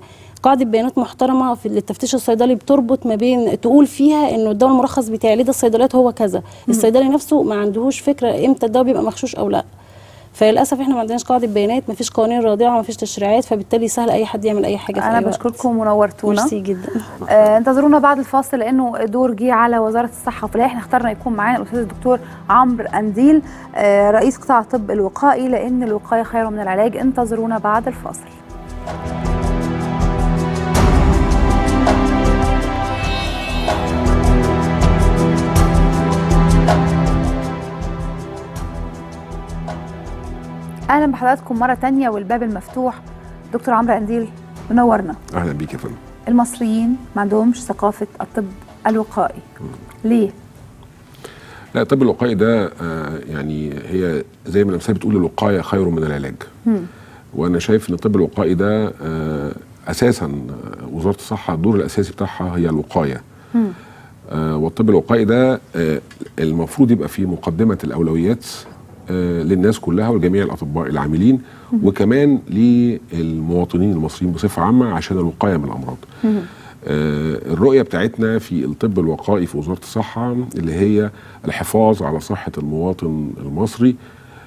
قاعده بيانات محترمه في التفتيش الصيدلي بتربط ما بين تقول فيها انه الدواء المرخص بتاعي لدى الصيدليات هو كذا، الصيدلي نفسه ما عندهوش فكره امتى الدواء بيبقى مغشوش او لا. فللاسف احنا ما عندناش قاعده بيانات، ما فيش قوانين رادعه، ما فيش تشريعات، فبالتالي سهل اي حد يعمل اي حاجه في انا اي وقت. بشكركم ونورتونا. ميرسي جدا. آه انتظرونا بعد الفاصل لانه دور جه على وزاره الصحه، وفي احنا اخترنا يكون معانا الاستاذ الدكتور عمرو قنديل آه رئيس قطاع الطب الوقائي، لان الوقايه خير من العلاج. انتظرونا بعد الفاصل. اهلا بحضراتكم مره تانية والباب المفتوح. دكتور عمرو قنديل منورنا. اهلا بيك يا فندم. المصريين ما عندهمش ثقافه الطب الوقائي، ليه؟ لا، الطب الوقائي ده آه يعني هي زي ما الامثال بتقول الوقايه خير من العلاج. مم. وانا شايف ان الطب الوقائي ده آه اساسا وزاره الصحه الدور الاساسي بتاعها هي الوقايه. مم. آه والطب الوقائي ده آه المفروض يبقى في مقدمه الاولويات آه للناس كلها ولجميع الاطباء العاملين، مم. وكمان للمواطنين المصريين بصفه عامه عشان الوقايه من الامراض. مم. آه الرؤيه بتاعتنا في الطب الوقائي في وزاره الصحه اللي هي الحفاظ على صحه المواطن المصري،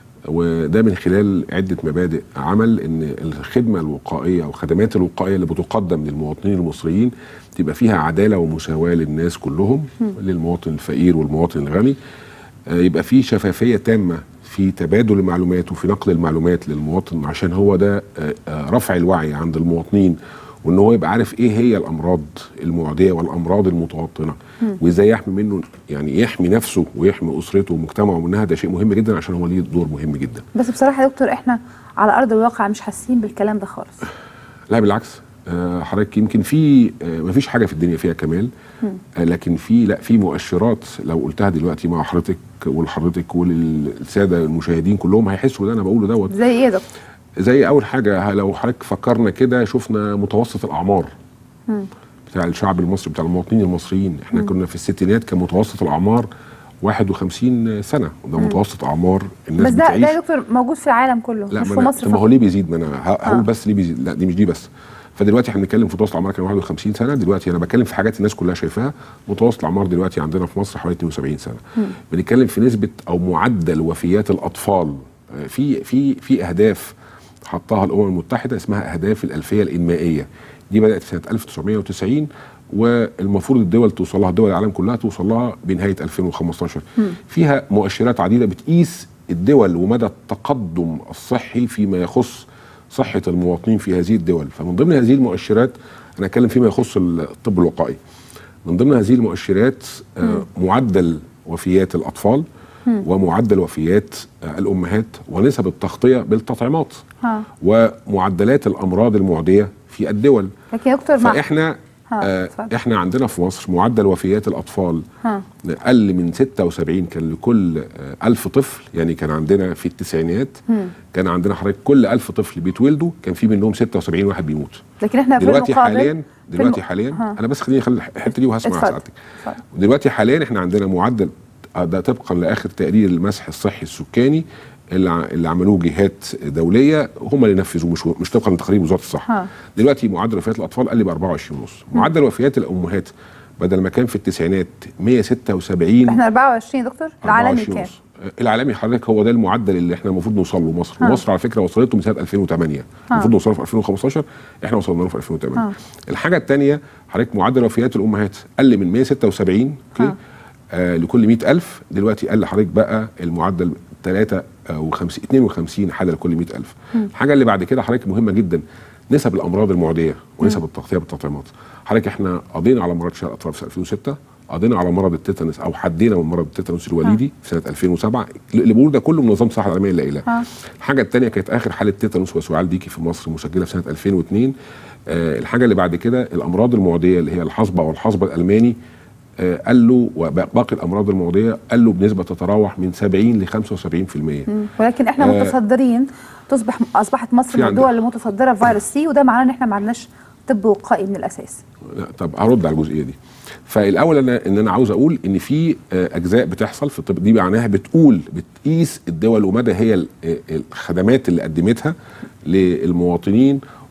وده من خلال عده مبادئ عمل ان الخدمه الوقائيه او الخدمات الوقائيه اللي بتقدم للمواطنين المصريين تبقى فيها عداله ومساواه للناس كلهم، مم. للمواطن الفقير والمواطن الغني. آه يبقى في شفافيه تامه في تبادل المعلومات وفي نقل المعلومات للمواطن، عشان هو ده آه آه رفع الوعي عند المواطنين، وان هو يبقى عارف ايه هي الامراض المعديه والامراض المتوطنه، وازاي يحمي منه، يعني يحمي نفسه ويحمي اسرته ومجتمعه منها. ده شيء مهم جدا عشان هو ليه دور مهم جدا. بس بصراحه يا دكتور احنا على ارض الواقع مش حاسين بالكلام ده خالص. لا بالعكس، آه حضرتك يمكن في آه ما فيش حاجه في الدنيا فيها كمال، آه لكن في لا في مؤشرات لو قلتها دلوقتي مع حضرتك ولحضرتك وللساده المشاهدين كلهم هيحسوا ده انا بقوله دوت. زي ايه يا دكتور؟ زي اول حاجه لو حضرتك فكرنا كده شفنا متوسط الاعمار مم. بتاع الشعب المصري بتاع المواطنين المصريين. احنا مم. كنا في الستينات كان متوسط الاعمار واحد وخمسين سنه، وده متوسط اعمار الناس بس ده بتعيش. ده يا دكتور موجود في العالم كله مش في مصر. ما هو ليه بيزيد؟ ما انا هقول آه. بس ليه بيزيد؟ لا دي مش دي بس. فدلوقتي احنا بنتكلم في متوسط الاعمار كان واحد وخمسين سنه، دلوقتي انا بتكلم في حاجات الناس كلها شايفاها. متوسط الاعمار دلوقتي عندنا في مصر حوالي اتنين وسبعين سنه. مم. بنتكلم في نسبه او معدل وفيات الاطفال. في في في اهداف حطها الامم المتحده اسمها اهداف الالفيه الانمائيه، دي بدات في سنه ألف وتسعمائة وتسعين، والمفروض الدول توصل لها، دول العالم كلها توصل لها بنهايه ألفين وخمستاشر. م. فيها مؤشرات عديده بتقيس الدول ومدى التقدم الصحي فيما يخص صحه المواطنين في هذه الدول. فمن ضمن هذه المؤشرات انا اتكلم فيما يخص الطب الوقائي. من ضمن هذه المؤشرات آه معدل وفيات الاطفال، ومعدل وفيات الامهات، ونسب التغطيه بالتطعيمات، ها. ومعدلات الامراض المعديه في الدول. لكن يا دكتور فاحنا آه احنا عندنا في مصر معدل وفيات الاطفال ها. اقل من ستة وسبعين كان لكل آه ألف طفل. يعني كان عندنا في التسعينات هم. كان عندنا حضرتك كل ألف طفل بيتولدوا كان في منهم ستة وسبعين واحد بيموت. لكن احنا دلوقتي حاليا دلوقتي حاليا ها. انا بس خليني اخلي الحته دي وهسمع ساعتك. دلوقتي حاليا احنا عندنا معدل، ده طبقا لاخر تقرير المسح الصحي السكاني اللي اللي عملوه جهات دوليه، هم اللي نفذوه، مش مش طبقا لتقرير وزاره الصحه. ها. دلوقتي معدل وفيات الاطفال قل ب أربعة وعشرين ونص. معدل وفيات الامهات بدل ما كان في التسعينات مية وستة وسبعين، احنا أربعة وعشرين يا دكتور. العالمي كام؟ العالمي حضرتك هو ده المعدل اللي احنا المفروض نوصل له مصر. ها. مصر على فكره وصلته من سنه ألفين وثمانية، المفروض نوصله في ألفين وخمستاشر، احنا وصلنا له في ألفين وثمانية. ها. الحاجه الثانيه حضرتك معدل وفيات الامهات قل من مية وستة وسبعين اوكي آه لكل مئة ألف، دلوقتي قل حضرتك بقى المعدل ثلاثة وخمسين اتنين وخمسين حاله لكل مئة ألف. الحاجه اللي بعد كده حضرتك مهمه جدا، نسب الامراض المعديه ونسب التغطيه بالتطعيمات. حضرتك احنا قضينا على مرض شلل الاطراف في ألفين وستة، قضينا على مرض التيتانوس او حدينا من مرض التيتانوس الوليدي في سنه ألفين وسبعة، اللي بقول ده كله منظمه الصحه العالميه اللي قايلاه. الحاجه الثانيه كانت اخر حاله تيتانوس وسعال ديكي في مصر مسجله في سنه ألفين واثنين. آه الحاجه اللي بعد كده الامراض المعديه اللي هي الحصبه والحصبه الالماني، آه قال له، وباقي الامراض المعديه قال له بنسبه تتراوح من سبعين ل خمسة وسبعين بالمئة. ولكن احنا آه متصدرين، تصبح اصبحت مصر من الدول المتصدره في فيروس سي، وده معناه ان احنا ما عندناش طب وقائي من الاساس. طب هرد على الجزئيه دي. فالاول انا ان انا عاوز اقول ان في اجزاء بتحصل في الطب دي معناها بتقول بتقيس الدول ومدى هي الخدمات اللي قدمتها للمواطنين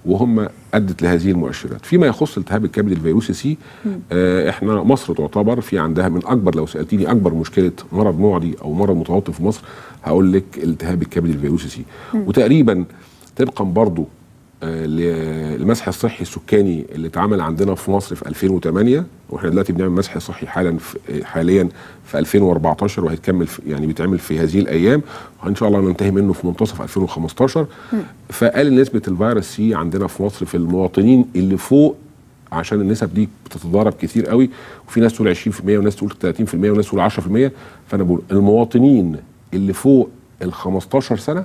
وهم ادت لهذه المؤشرات. فيما يخص التهاب الكبد الفيروسي سي، آه احنا مصر تعتبر في عندها من اكبر، لو سالتيني اكبر مشكله مرض معدي او مرض متوطن في مصر هقول لك التهاب الكبد الفيروسي سي. وتقريبا طبقا برضو آه للمسح الصحي السكاني اللي اتعمل عندنا في مصر في ألفين وثمانية، واحنا دلوقتي بنعمل مسح صحي حالا في حاليا في ألفين وأربعتاشر، وهيتكمل يعني بيتعمل في هذه الايام، وان شاء الله ننتهي منه في منتصف ألفين وخمستاشر. فقال نسبه الفيروس سي عندنا في مصر في المواطنين اللي فوق، عشان النسب دي بتتضارب كتير قوي، وفي ناس تقول عشرين في المية وناس تقول ثلاثين في المية وناس تقول عشرة في المية، فانا بقول المواطنين اللي فوق ال خمستاشر سنه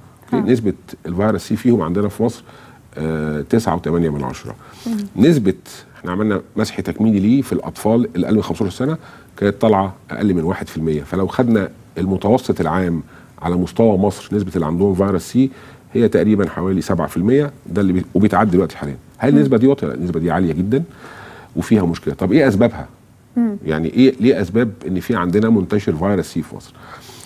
نسبه الفيروس سي فيهم عندنا في مصر آه تسعة وثمانية من عشرة. نسبه احنا عملنا مسح تكميلي ليه في الاطفال اللي اقل من خمستاشر سنه كانت طالعه اقل من واحد في المية، فلو خدنا المتوسط العام على مستوى مصر نسبه اللي عندهم فيروس سي هي تقريبا حوالي سبعة في المية، ده اللي بي... وبيتعدي دلوقتي حاليا. هل النسبه دي واطيه؟ النسبه دي عاليه جدا وفيها مشكله. طب ايه اسبابها؟ مم. يعني ايه ليه اسباب ان في عندنا منتشر فيروس سي في مصر؟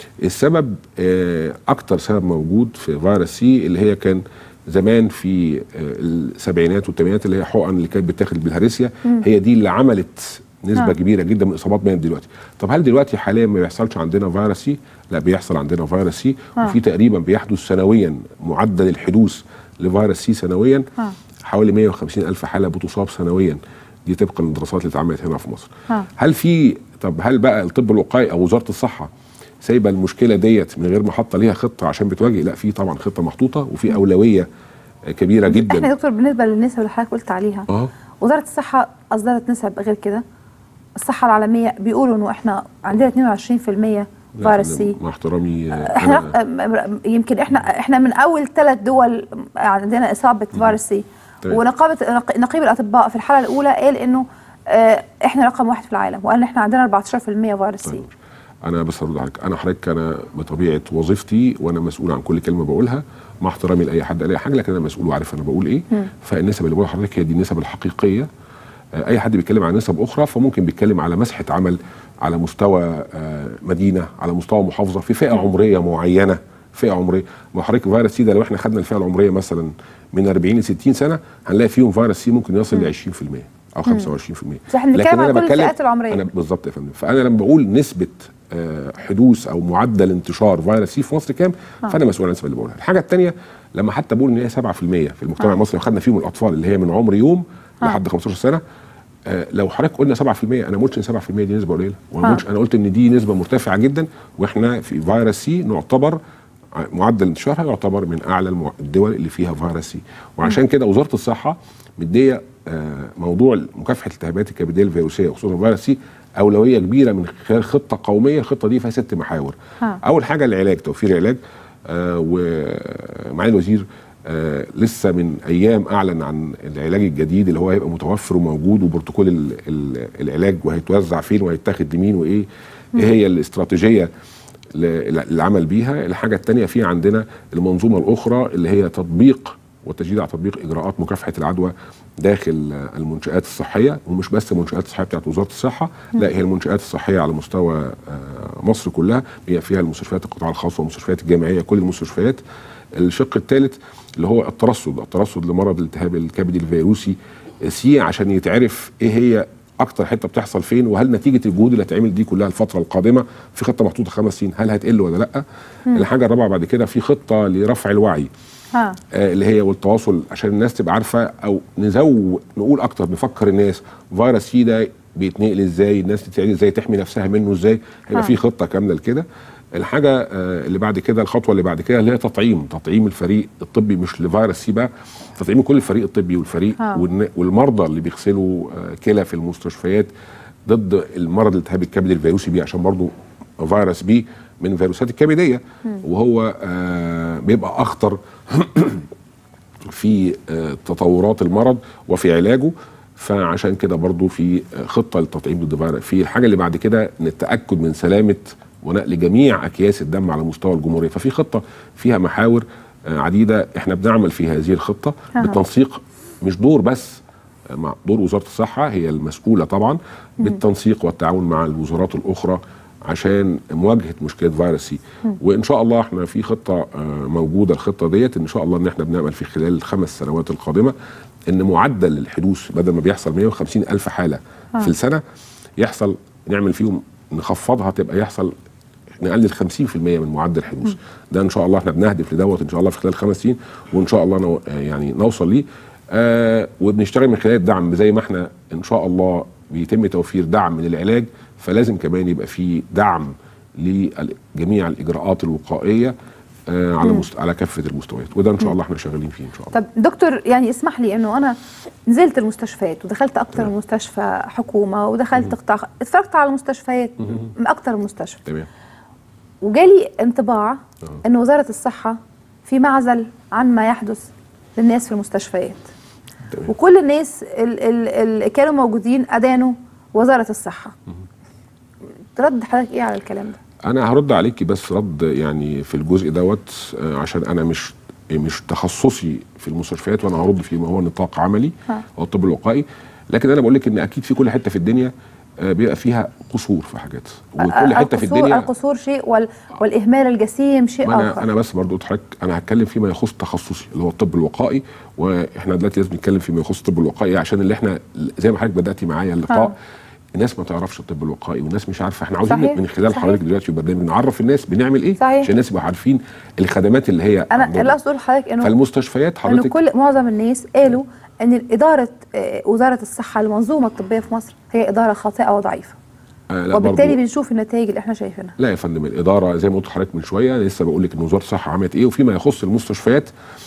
السبب آه اكتر سبب موجود في فيروس سي اللي هي كان زمان في آه السبعينات والثمانينات اللي هي حقن اللي كانت بتاخد بالهرسيا، هي دي اللي عملت نسبة آه. كبيرة جدا من اصابات بين دلوقتي. طب هل دلوقتي حاليا ما بيحصلش عندنا فيروس سي؟ لا، بيحصل عندنا فيروس سي آه. وفي تقريبا بيحدث سنويا معدل الحدوث لفيروس سي سنويا آه. حوالي مية وخمسين ألف حالة بتصاب سنويا، دي طبقا للدراسات اللي اتعملت هنا في مصر. آه. هل في طب هل بقى الطب الوقائي او وزارة الصحة سايبه المشكلة ديت من غير ما حاطه ليها خطة عشان بتواجه؟ لا، في طبعا خطة محطوطة وفي أولوية كبيرة جدا. احنا يا دكتور بالنسبة للنسب اللي حضرتك قلت عليها آه. وزارة الصحة أصدرت نسب غير كده. الصحة العالمية بيقولوا انه احنا عندنا اثنين وعشرين في المية فيروس سي. مع احترامي احنا يمكن احنا احنا من اول ثلاث دول عندنا اصابة فيروس سي، ونقابة نقيب الأطباء في الحالة الأولى قال انه اه احنا رقم واحد في العالم، وقال احنا عندنا أربعتاشر في المية فيروس سي. طيب. انا بس هرد عليك، انا حضرتك انا بطبيعه وظيفتي وانا مسؤول عن كل كلمه بقولها مع احترامي لاي حد قال اي حاجه، لكن انا مسؤول وعارف انا بقول ايه. م. فالنسب اللي بقولها لحضرتك هي دي النسب الحقيقيه. اي حد بيتكلم عن نسب اخرى فممكن بيتكلم على مسحه عمل على مستوى مدينه، على مستوى محافظه، في فئه عمريه معينه، فئه عمريه. ما حضرتك فيروس سي ده لو احنا خدنا الفئه العمريه مثلا من أربعين ل ستين سنه هنلاقي فيهم فيروس سي ممكن يصل ل عشرين في المية او خمسة وعشرين في المية. احنا بنتكلم عن كل الفئات العمريه. انا بالظبط يا فندم. فانا لما بقول نسبه حدوث او معدل انتشار فيروس سي في مصر كام، آه. فانا مسؤول عن النسبه اللي بقولها. الحاجه الثانيه لما حتى بقول ان هي سبعة في المية في المجتمع آه. المصري وخدنا فيهم الاطفال اللي هي من عمر يوم آه. لحد خمستاشر سنه، آه لو حضرتك قلنا سبعة في المية انا ما قلتش ان سبعة في المية دي نسبه قليله، آه. انا قلت ان دي نسبه مرتفعه جدا، واحنا في فيروس سي نعتبر معدل انتشارها يعتبر من اعلى الدول اللي فيها فيروس سي. وعشان كده وزاره الصحه مديه آه موضوع مكافحه الالتهابات الكبديه الفيروسيه وخصوصا فيروس سي اولويه كبيره من خلال خطه قوميه. الخطه دي فيها ست محاور. ها. اول حاجه العلاج، توفير علاج، آه ومعالي الوزير آه لسه من ايام اعلن عن العلاج الجديد اللي هو هيبقى متوفر وموجود، وبروتوكول ال ال العلاج وهيتوزع فين وهيتاخد لمين وايه ايه هي الاستراتيجيه للعمل بيها. الحاجه الثانيه في عندنا المنظومه الاخرى اللي هي تطبيق والتشديد على تطبيق اجراءات مكافحه العدوى داخل المنشآت الصحيه، ومش بس المنشآت الصحيه بتاعت وزاره الصحه، لا هي المنشآت الصحيه على مستوى مصر كلها، هي فيها المستشفيات القطاع الخاص والمستشفيات الجامعيه، كل المستشفيات. الشق الثالث اللي هو الترصد، الترصد لمرض الالتهاب الكبدي الفيروسي سي عشان يتعرف ايه هي اكتر حته بتحصل فين، وهل نتيجه الجهود اللي هتعمل دي كلها الفتره القادمه في خطه محطوطه خمس سنين هل هتقل ولا لا. مم. الحاجه الرابعه بعد كده في خطه لرفع الوعي آه. آه اللي هي والتواصل عشان الناس تبقى عارفه، او نزود نقول اكتر نفكر الناس فيروس سي ده بيتنقل ازاي، الناس تتعالج ازاي، تحمي نفسها منه ازاي، هيبقى آه. في خطه كامله لكده. الحاجه آه اللي بعد كده الخطوه اللي بعد كده اللي هي تطعيم تطعيم الفريق الطبي، مش لفيروس سي بقى، تطعيم كل الفريق الطبي والفريق آه. والمرضى اللي بيغسلوا آه كلى في المستشفيات ضد المرض الالتهاب الكبدي الفيروسي بي، عشان برضو فيروس بي من الفيروسات الكبديه وهو آه بيبقى اخطر في آه تطورات المرض وفي علاجه. فعشان كده برضو في خطه للتطعيم ضد فيروس. في الحاجه اللي بعد كده التاكد من سلامه ونقل جميع اكياس الدم على مستوى الجمهوريه. ففي خطه فيها محاور آه عديده احنا بنعمل في هذه الخطه بالتنسيق، مش دور بس مع دور وزاره الصحه هي المسؤوله طبعا بالتنسيق والتعاون مع الوزارات الاخرى عشان مواجهه مشكله فيروس سي. وان شاء الله احنا في خطه موجوده، الخطه ديت ان شاء الله ان احنا بنعمل في خلال الخمس سنوات القادمه ان معدل الحدوث بدل ما بيحصل مئة وخمسين ألف حاله في السنه يحصل نعمل فيهم نخفضها تبقى يحصل نقلل خمسين في المئة من معدل الحدوث. ده ان شاء الله احنا بنهدف لدوت ان شاء الله في خلال خمس سنين، وان شاء الله نو يعني نوصل ليه. آه وبنشتغل من خلال الدعم، زي ما احنا ان شاء الله بيتم توفير دعم للعلاج، فلازم كمان يبقى في دعم لجميع الاجراءات الوقائيه آه على مست... على كافه المستويات، وده ان شاء الله احنا شغالين فيه ان شاء الله. طب دكتور، يعني اسمح لي انه انا نزلت المستشفيات ودخلت اكثر من مستشفى حكومه ودخلت قطاع، اتفرجت على المستشفيات من اكثر من مستشفى، تمام، وجالي انطباع ان وزاره الصحه في معزل عن ما يحدث للناس في المستشفيات. تمام. وكل الناس اللي كانوا موجودين ادانوا وزاره الصحه. ترد حضرتك ايه على الكلام ده؟ انا هرد عليكي بس رد يعني في الجزء دوت عشان انا مش مش تخصصي في المستشفيات، وانا هرد فيما هو نطاق عملي هو الطب الوقائي، لكن انا بقول لك ان اكيد في كل حته في الدنيا بيبقى فيها قصور في حاجات، وكل حته في الدنيا القصور شيء وال... والاهمال الجسيم شيء أنا اخر. انا بس برضو حضرتك انا هتكلم فيما يخص تخصصي اللي هو الطب الوقائي، واحنا دلوقتي لازم نتكلم فيما يخص الطب الوقائي عشان اللي احنا زي ما حضرتك بداتي معايا اللقاء ها. الناس ما تعرفش الطب الوقائي والناس مش عارفه، احنا عاوزين صحيح. من خلال حضرتك دلوقتي في برنامج نعرف الناس بنعمل ايه صحيح. عشان الناس يبقوا عارفين الخدمات اللي هي انا اللي اقصد لحضرتك انه فالمستشفيات حضرتك انه كل معظم الناس قالوا ان اداره وزاره الصحه المنظومه الطبيه في مصر هي اداره خاطئه وضعيفه، آه وبالتالي بنشوف النتائج اللي احنا شايفينها. لا يا فندم، الاداره زي ما قلت لحضرتك من شويه لسه بقول لك ان وزاره الصحه عملت ايه، وفيما يخص المستشفيات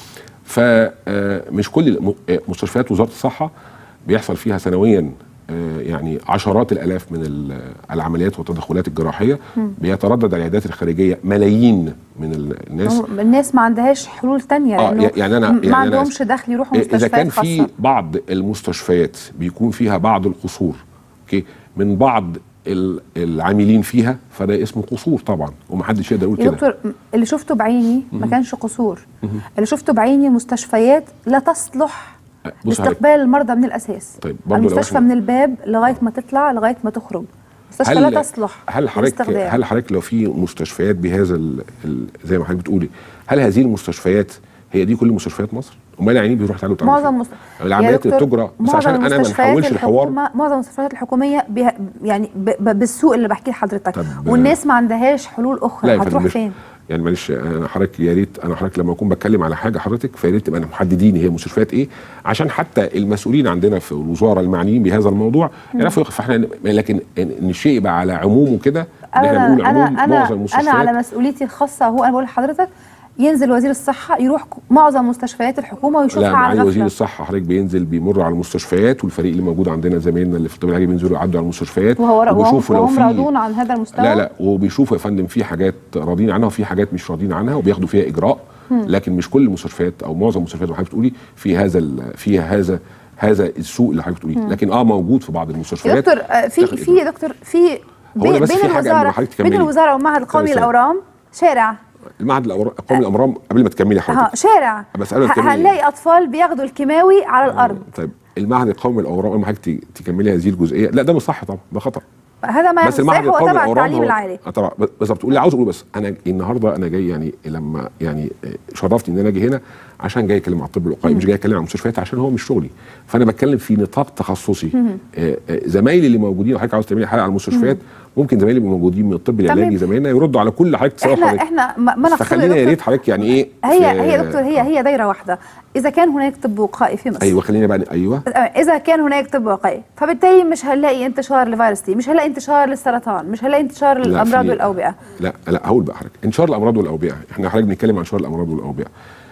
فمش كل مستشفيات وزاره الصحه بيحصل فيها سنويا يعني عشرات الالاف من العمليات والتدخلات الجراحيه، بيتردد على العيادات الخارجيه ملايين من الناس. الناس ما عندهاش حلول ثانيه آه لانه يعني أنا يعني ما عندهمش دخل يروحوا مستشفيات اذا كان خاصة. في بعض المستشفيات بيكون فيها بعض القصور اوكي من بعض العاملين فيها، فده اسمه قصور طبعا ومحدش يقدر يقول كده. يا دكتور، اللي شفته بعيني ما كانش قصور، اللي شفته بعيني مستشفيات لا تصلح لاستقبال المرضى من الاساس. طيب المستشفى من الباب لغايه ما تطلع لغايه ما تخرج، مستشفى لا تصلح. هل حضرتك هل حضرتك لو في مستشفيات بهذا ال ال زي ما حضرتك بتقولي، هل هذه المستشفيات هي دي كل مستشفيات مصر؟ امال العيانين بيروحوا يتعالجوا تعمل معظم مست... العمليات اللي بتجرى بس عشان انا ما نحولش الحوار. معظم المستشفيات الحكوميه بيه... يعني ب... ب... بالسوء اللي بحكي لحضرتك، والناس ما عندهاش حلول اخرى، هتروح فين؟ يعني معلش انا حضرتك يا ريت انا حضرتك لما اكون بتكلم على حاجه حضرتك فيا ريت تبقى محددين هي مستشفيات ايه، عشان حتى المسؤولين عندنا في الوزاره المعنيين بهذا الموضوع يعرفوا. فاحنا لكن ان الشيء يبقى على عمومه كده ان احنا نقول عموم أنا معظم المستشفيات. انا على مسؤوليتي الخاصه، هو انا بقول لحضرتك ينزل وزير الصحه يروح معظم مستشفيات الحكومه ويشوفها لا على غفله. وزير الصحه حضرتك بينزل بيمر على المستشفيات، والفريق اللي موجود عندنا زمايلنا اللي في الطب العلاجي بينزلوا يعدوا على المستشفيات وبيشوفوا لو في راضون عن هذا المستوى. لا لا وبيشوفوا يا فندم في حاجات راضين عنها وفي حاجات مش راضين عنها وبياخدوا فيها اجراء، لكن مش كل المستشفيات او معظم المستشفيات اللي حضرتك بتقولي في هذا فيها هذا هذا السوء اللي حضرتك بتقوليه، لكن اه موجود في بعض المستشفيات. دكتور في في يا دكتور في بين, بين الوزاره بين الوزاره والمعهد القومي للاورام شارع. المعهد القومي للامراض قبل ما تكملي حضرتك اه شارع بس قبل ما تكملي هنلاقي اطفال بياخدوا الكيماوي على الارض. طيب المعهد القومي للاورام قبل ما حضرتك تكملي هذه الجزئيه، لا ده مش صح طبعا، ده خطا. هذا ما بس المعهد هو القومي تبع للاورام التعليم العالي. اه طبعا بس بتقولي عاوز اقول بس انا النهارده انا جاي يعني لما يعني شرفتني ان انا اجي هنا عشان جاي اتكلم عن الطب الوقائي، مش جاي اتكلم عن المستشفيات عشان هو مش شغلي، فانا بتكلم في نطاق تخصصي. آه آه زمايلي اللي موجودين وحضرتك عاوز تعملي حلقه على المستشفيات، ممكن زمايلي اللي موجودين من الطب العلاجي زمايلنا يردوا على كل حضرتك تسال احنا حضرتك. احنا ما نقصد فخلينا يا ريت حضرتك يعني ايه هي هي دكتور هي هي دايره واحده. اذا كان هناك طب وقائي في مصر، ايوه خلينا بقى ايوه اذا كان هناك طب وقائي فبالتالي مش هنلاقي انتشار لفيروس تي، مش هنلاقي انتشار للسرطان، مش هنلاقي انتشار للامراض والاوبئه. لا لا هقول بقى حضرتك انتشار الامراض والاوبئه، احنا حضرتك بنتكلم عن انتشار الامراض والاوبئه.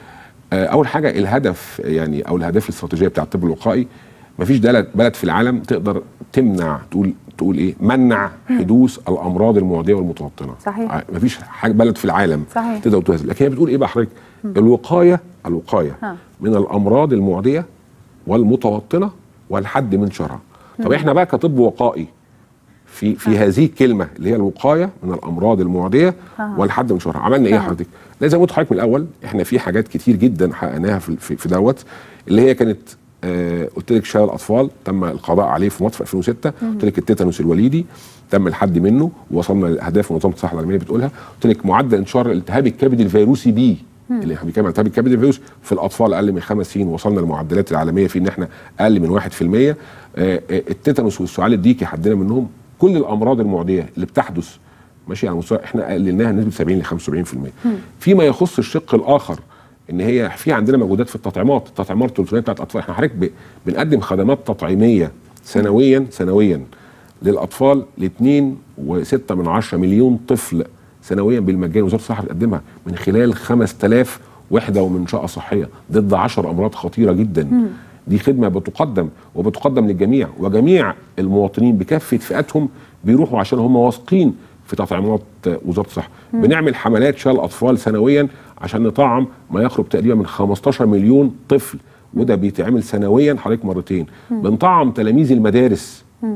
اول حاجه الهدف يعني او الاهداف الاستراتيجيه بتاع الطب الوقائي، مفيش بلد في العالم تقدر تمنع تقول تقول ايه منع حدوث الامراض المعديه والمتوطنه. صحيح. مفيش حاجه بلد في العالم صحيح. تقدر تقول هذا، لكن هي بتقول ايه بقى حضرتك؟ الوقايه الوقايه ها. من الامراض المعديه والمتوطنه والحد من شرها. طب احنا بقى كطب وقائي في في ها. هذه الكلمه اللي هي الوقايه من الامراض المعديه ها. والحد من شرها، عملنا ايه حضرتك؟ زي ما قلت لحضرتك من الاول احنا في حاجات كتير جدا حققناها في في, في دوت اللي هي كانت آه قلت لك شلل الاطفال تم القضاء عليه في مصر في ألفين وستة. قلت لك التيتانوس الوليدي تم الحد منه ووصلنا لاهداف منظمه الصحه العالميه بتقولها. قلت لك معدل انتشار الالتهاب الكبد الفيروسي بي اللي احنا بنتكلم عن التهاب الكبد الفيروسي في الاطفال اقل من خمس سنين، وصلنا للمعدلات العالميه في ان احنا اقل من واحد في المية. آه التيتانوس والسعال الديكي حدنا منهم. كل الامراض المعديه اللي بتحدث ماشي على مستوى احنا قللناها نسبه سبعين ل خمسة وسبعين في المية. فيما يخص الشق الاخر ان هي في عندنا مجهودات في التطعيمات، التطعيمات الثلاثيه بتاعت الاطفال. احنا حضرتك بنقدم خدمات تطعيميه سنويا سنويا للاطفال ل اتنين وستة من عشرة مليون طفل سنويا بالمجان. وزاره الصحه بتقدمها من خلال خمسة آلاف وحده ومنشاه صحيه ضد عشر امراض خطيره جدا. مم. دي خدمه بتقدم وبتقدم للجميع، وجميع المواطنين بكافه فئاتهم بيروحوا عشان هم واثقين في تطعيمات وزاره الصحه. بنعمل حملات شلل اطفال سنويا عشان نطعم ما يقرب تقريبا من خمستاشر مليون طفل، وده بيتعمل سنويا حضرتك مرتين. مم. بنطعم تلاميذ المدارس مم.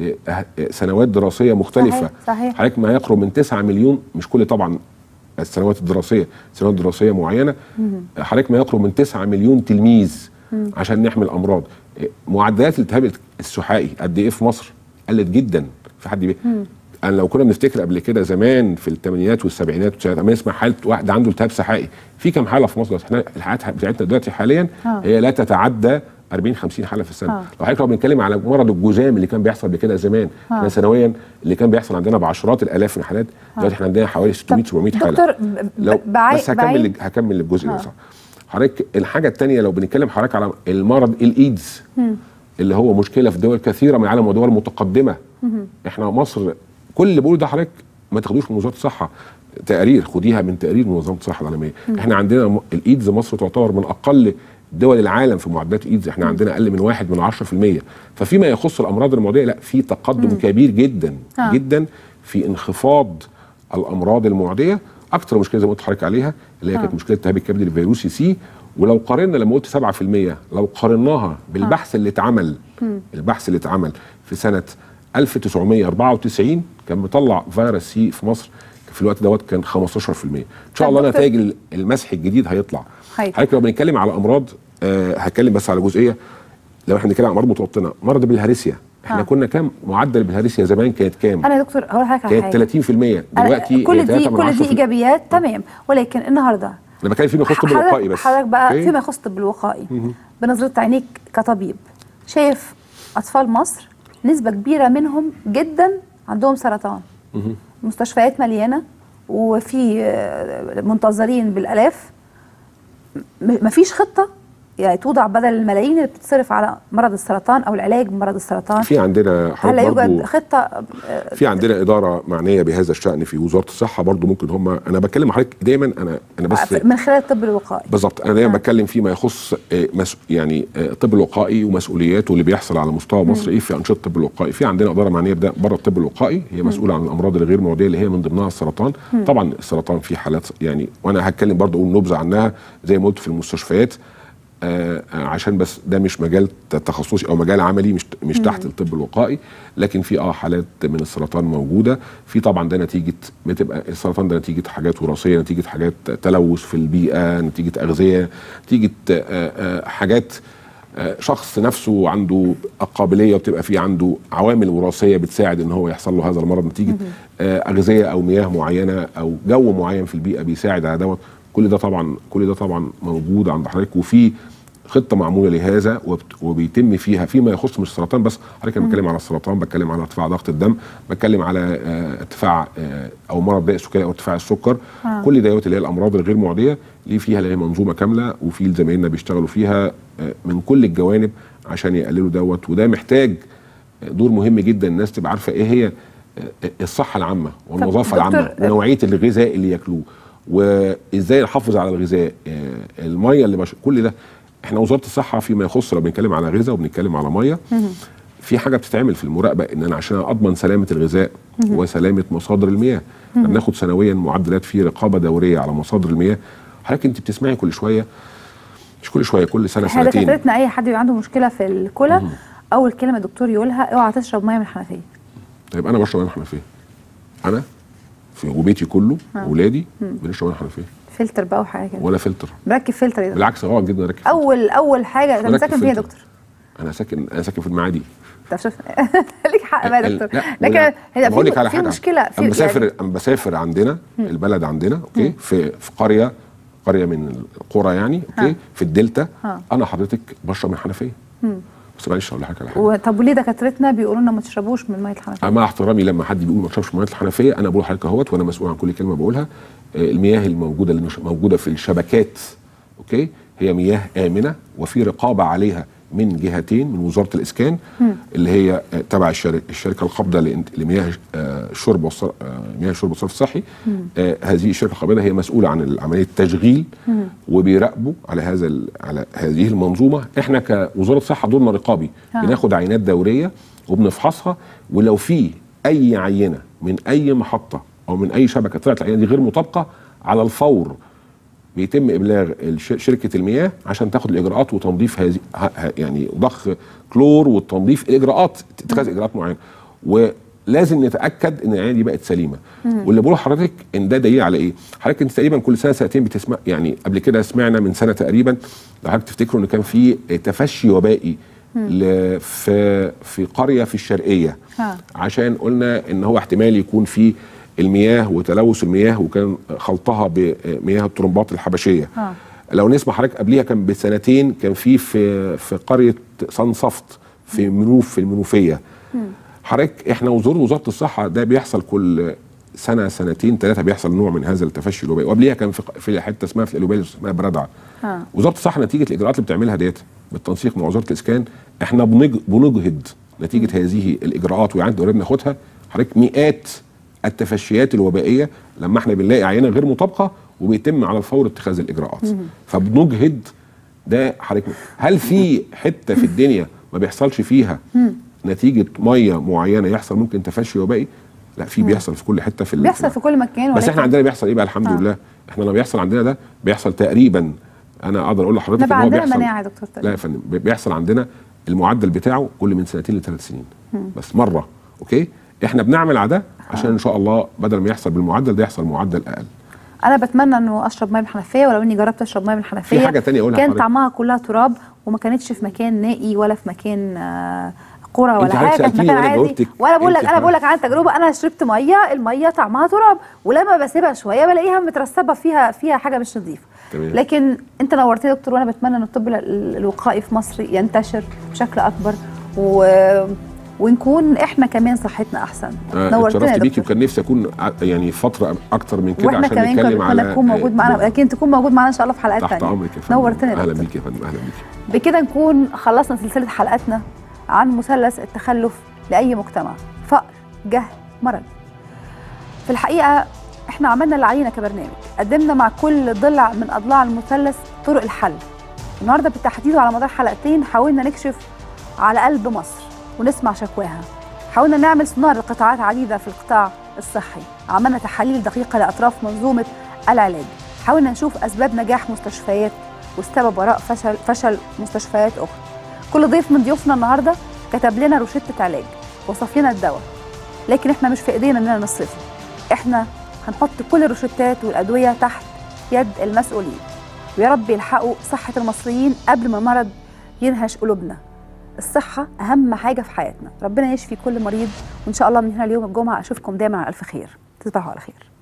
لسنوات دراسيه مختلفه. صحيح. صحيح. حضرتك ما يقرب من تسعة مليون، مش كل طبعا السنوات الدراسيه، سنوات دراسيه معينه. حضرتك ما يقرب من تسعة مليون تلميذ مم. عشان نحمي الامراض. معدلات الالتهاب السحائي قد ايه في مصر؟ قلت جدا. في حد بيه أنا لو كنا بنفتكر قبل كده زمان في الثمانينات والسبعينات والتسعينات لما نسمع حاله واحد عنده التهاب سحائي، في كام حاله في مصر؟ احنا الحالات بتاعتنا دلوقتي حاليا آه. هي لا تتعدى أربعين خمسين حاله في السنه. آه. لو حضرتك لو بنتكلم على مرض الجذام اللي كان بيحصل بكده زمان، آه. احنا سنويا اللي كان بيحصل عندنا بعشرات الالاف من الحالات، دلوقتي آه. احنا عندنا حوالي ستمية سبعمية حاله. دكتور لو بعي... بس هكمل هكمل الجزء ده. حضرتك الحاجه الثانيه لو بنتكلم حضرتك على المرض الايدز م. اللي هو مشكله في دول كثيره من العالم ودول متقدمه. م. احنا مصر كل اللي بقوله ده حضرتك ما تاخدوش من وزاره الصحه، تقارير خديها من تقارير منظمه الصحه العالميه. م. احنا عندنا الايدز مصر تعتبر من اقل دول العالم في معدلات الايدز، احنا م. عندنا اقل من واحد من عشرة في المية. ففيما يخص الامراض المعديه لا، في تقدم م. كبير جدا آه. جدا في انخفاض الامراض المعديه. اكثر مشكله زي ما قلت لحضرتك عليها اللي هي آه. كانت مشكله التهاب الكبد الفيروسي سي. ولو قارنا لما قلت سبعة في المية، لو قارناها بالبحث آه. اللي اتعمل م. البحث اللي اتعمل في سنه ألف وتسعمية أربعة وتسعين كان مطلع فيروس سي في مصر في الوقت دوت كان خمستاشر في المية. ان شاء الله نتائج المسح الجديد هيطلع. حضرتك لو بنتكلم على امراض آه هتكلم بس على جزئيه. لو احنا بنتكلم على امراض متوطنه، مرض بالهارسيا احنا آه. كنا كام معدل بالهارسيا زمان؟ كانت كام؟ انا يا دكتور هقول لحضرتك على حاجه، كانت ثلاثين في المية دلوقتي كل دي كل دي ايجابيات تمام. ولكن النهارده انا بتكلم فيما يخص الطب الوقائي بس. حضرتك بقى فيما يخص الطب الوقائي بنظره عينيك كطبيب، شايف اطفال مصر نسبه كبيره منهم جدا عندهم سرطان، مستشفيات مليانه وفي منتظرين بالالاف، مفيش خطه يعني توضع بدل الملايين اللي بتتصرف على مرض السرطان او العلاج بمرض السرطان. في عندنا هل يوجد خطه؟ في عندنا اداره معنيه بهذا الشان في وزاره الصحه برضو. ممكن هم انا بتكلم حضرتك دايما انا انا بس من خلال الطب الوقائي بالظبط. انا دايما آه. بتكلم فيما يخص يعني الطب الوقائي ومسؤولياته اللي بيحصل على مستوى مصر ايه في انشطه الطب الوقائي. في عندنا اداره معنيه بده بره الطب الوقائي هي مسؤوله عن الامراض الغير معديه اللي هي من ضمنها السرطان. م. طبعا السرطان في حالات يعني وانا هتكلم برضو اقول نبذه عنها زي ما قلت في المستشفيات آه عشان بس ده مش مجال تخصصي او مجال عملي مش مش تحت الطب الوقائي. لكن في اه حالات من السرطان موجوده. في طبعا ده نتيجه بتبقى السرطان ده نتيجه حاجات وراثيه، نتيجه حاجات تلوث في البيئه، نتيجه اغذيه، نتيجه آه آه حاجات آه شخص نفسه عنده قابليه وبتبقى في عنده عوامل وراثيه بتساعد ان هو يحصل له هذا المرض، نتيجه آه اغذيه او مياه معينه او جو معين في البيئه بيساعد على دوت. كل ده طبعا كل ده طبعا موجود عند حضرتك وفي خطه معموله لهذا وبيتم فيها فيما يخص مش السرطان بس. حضرتك انا بتكلم على السرطان، بتكلم على ارتفاع ضغط الدم، بتكلم على اه ارتفاع اه او مرض داء السكري او ارتفاع السكر. آه. كل ديت اللي هي الامراض الغير معديه اللي فيها اللي هي منظومه كامله وفي زمايلنا بيشتغلوا فيها اه من كل الجوانب عشان يقللوا دوت. وده محتاج دور مهم جدا الناس تبقى عارفه ايه هي الصحه العامه والنظافه العامه ونوعيه الغذاء اللي ياكلوه وازاي نحافظ على الغذاء، الميه اللي مش... كل ده احنا وزاره الصحه فيما يخص لو بنتكلم على غذاء وبنتكلم على ميه في حاجه بتتعمل في المراقبه ان انا عشان اضمن سلامه الغذاء وسلامه مصادر المياه بناخد سنويا معدلات في رقابه دوريه على مصادر المياه. حضرتك انت بتسمعي كل شويه مش كل شويه كل سنه سنتين. احنا دكاترتنا اي حد عنده مشكله في الكلى اول كلمه الدكتور يقولها اوعى تشرب ميه من الحنفيه. طيب انا بشرب ميه من الحنفيه، انا في وبيتي كله اولادي بنشرب ميه من الحنفيه. فلتر بقى وحاجه كده ولا فلتر؟ مركب فلتر ايه ده؟ بالعكس غلط جدا اركب اول اول حاجه انا ساكن فيها يا دكتور انا ساكن انا ساكن في المعادي. طب شوف ليك حق بقى يا دكتور، لكن هي بقول لك على في حاجه مشكله في انا بسافر يعني انا بسافر عندنا البلد عندنا اوكي في في قريه قريه من القرى يعني اوكي ها. في الدلتا ها. انا حضرتك بشرب من الحنفيه. بس معلش اقول لحضرتك على حاجه. طب وليه دكاترتنا بيقولوا لنا ما تشربوش من ميه الحنفيه؟ مع احترامي لما حد بيقول ما تشربش من ميه الحنفيه انا بقول لحضرتك اهوت وانا مسؤول عن كل كلمه بقولها. المياه الموجوده اللي مش موجوده في الشبكات اوكي هي مياه امنه وفي رقابه عليها من جهتين من وزاره الاسكان م. اللي هي تبع الشركه الشركه القابضه لمياه الشرب والصرف مياه الشرب والصرف الصحي. آه هذه الشركه القابضه هي مسؤوله عن عمليه التشغيل م. وبيراقبوا على هذا على هذه المنظومه. احنا كوزاره الصحه دورنا رقابي ها. بناخد عينات دوريه وبنفحصها ولو في اي عينه من اي محطه او من اي شبكه طلعت العينه دي غير مطابقه على الفور بيتم ابلاغ شركه المياه عشان تاخد الاجراءات وتنظيف هذه يعني ضخ كلور والتنظيف الاجراءات اتخاذ اجراءات معينه ولازم نتاكد ان العينه دي بقت سليمه. واللي بقوله لحضرتك ان ده دليل على ايه؟ حضرتك انت تقريبا كل سنه سنتين بتسمع يعني قبل كده سمعنا من سنه تقريبا لو حضرتك تفتكروا ان كان في تفشي وبائي في في قريه في الشرقيه ها. عشان قلنا ان هو احتمال يكون في المياه وتلوث المياه وكان خلطها بمياه الطرمبات الحبشيه. ها. لو نسمع حضرتك قبليها كان بسنتين كان في في في قريه صنصفت في منوف في المنوفيه. حضرتك احنا وزاره وزاره الصحه ده بيحصل كل سنه سنتين ثلاثه بيحصل نوع من هذا التفشي الوبائي وقبليها كان في في حته اسمها في القلوبيه اسمها برادعه. وزاره الصحه نتيجه الاجراءات اللي بتعملها ديت بالتنسيق مع وزاره الاسكان احنا بنجهد نتيجه م. هذه الاجراءات وعند دورنا بناخدها حضرتك مئات التفشيات الوبائيه لما احنا بنلاقي عينه غير مطابقه وبيتم على الفور اتخاذ الاجراءات. مم. فبنجهد ده حضرتك. هل في حته في الدنيا ما بيحصلش فيها مم. نتيجه ميه معينه يحصل ممكن تفشي وبائي؟ لا في بيحصل في كل حته في بيحصل في كل مكان. بس احنا عندنا بيحصل ايه بقى الحمد آه. لله. احنا لما بيحصل عندنا ده بيحصل تقريبا انا اقدر اقول لحضرتك ان هو بيحصل مناعة يا دكتور لا يا فندم بيحصل عندنا المعدل بتاعه كل من سنتين لثلاث سنين. مم. بس مره اوكي احنا بنعمل على ده عشان ان شاء الله بدل ما يحصل بالمعدل ده يحصل معدل اقل. انا بتمنى انه اشرب ميه من الحنفيه ولو اني جربت اشرب ميه من الحنفيه في حاجه ثانيه اقولها كان طعمها كلها تراب وما كانتش في مكان نائي ولا في مكان آه قرى ولا حاجه في مكان عادي. وانا بقول لك انا بقول لك عن تجربه انا شربت ميه الميه طعمها تراب ولما بسيبها شويه بلاقيها مترسبه فيها فيها حاجه مش نظيفه. لكن انت نورتني يا دكتور وانا بتمنى ان الطب الوقائي في مصر ينتشر بشكل اكبر و ونكون احنا كمان صحتنا احسن. آه نورتنا يا بيكي وكان نفسي اكون يعني فتره اكتر من كده عشان نتكلم على واحنا كمان تكون موجود معانا لكن تكون موجود معانا ان شاء الله في حلقات ثانيه. تحت امرك يا فندم. نورتنا يا اهلا بيكي يا فندم. اهلا بيكي. بكده نكون خلصنا سلسله حلقاتنا عن مثلث التخلف لاي مجتمع، فقر، جهل، مرض. في الحقيقه احنا عملنا اللي علينا كبرنامج، قدمنا مع كل ضلع من اضلاع المثلث طرق الحل. النهارده بالتحديد وعلى مدار حلقتين حاولنا نكشف على قلب مصر ونسمع شكواها. حاولنا نعمل سونار لقطاعات عديده في القطاع الصحي، عملنا تحاليل دقيقه لاطراف منظومه العلاج، حاولنا نشوف اسباب نجاح مستشفيات والسبب وراء فشل فشل مستشفيات اخرى. كل ضيف من ضيوفنا النهارده كتب لنا روشته علاج، وصف لنا الدواء، لكن احنا مش في ايدينا اننا نصرفه. احنا هنحط كل الروشتات والادويه تحت يد المسؤولين، ويا رب يلحقوا صحه المصريين قبل ما المرض ينهش قلوبنا. الصحه اهم حاجه في حياتنا، ربنا يشفي كل مريض، وان شاء الله من هنا ليوم الجمعه اشوفكم دايما على الف خير. تصبحوا على خير.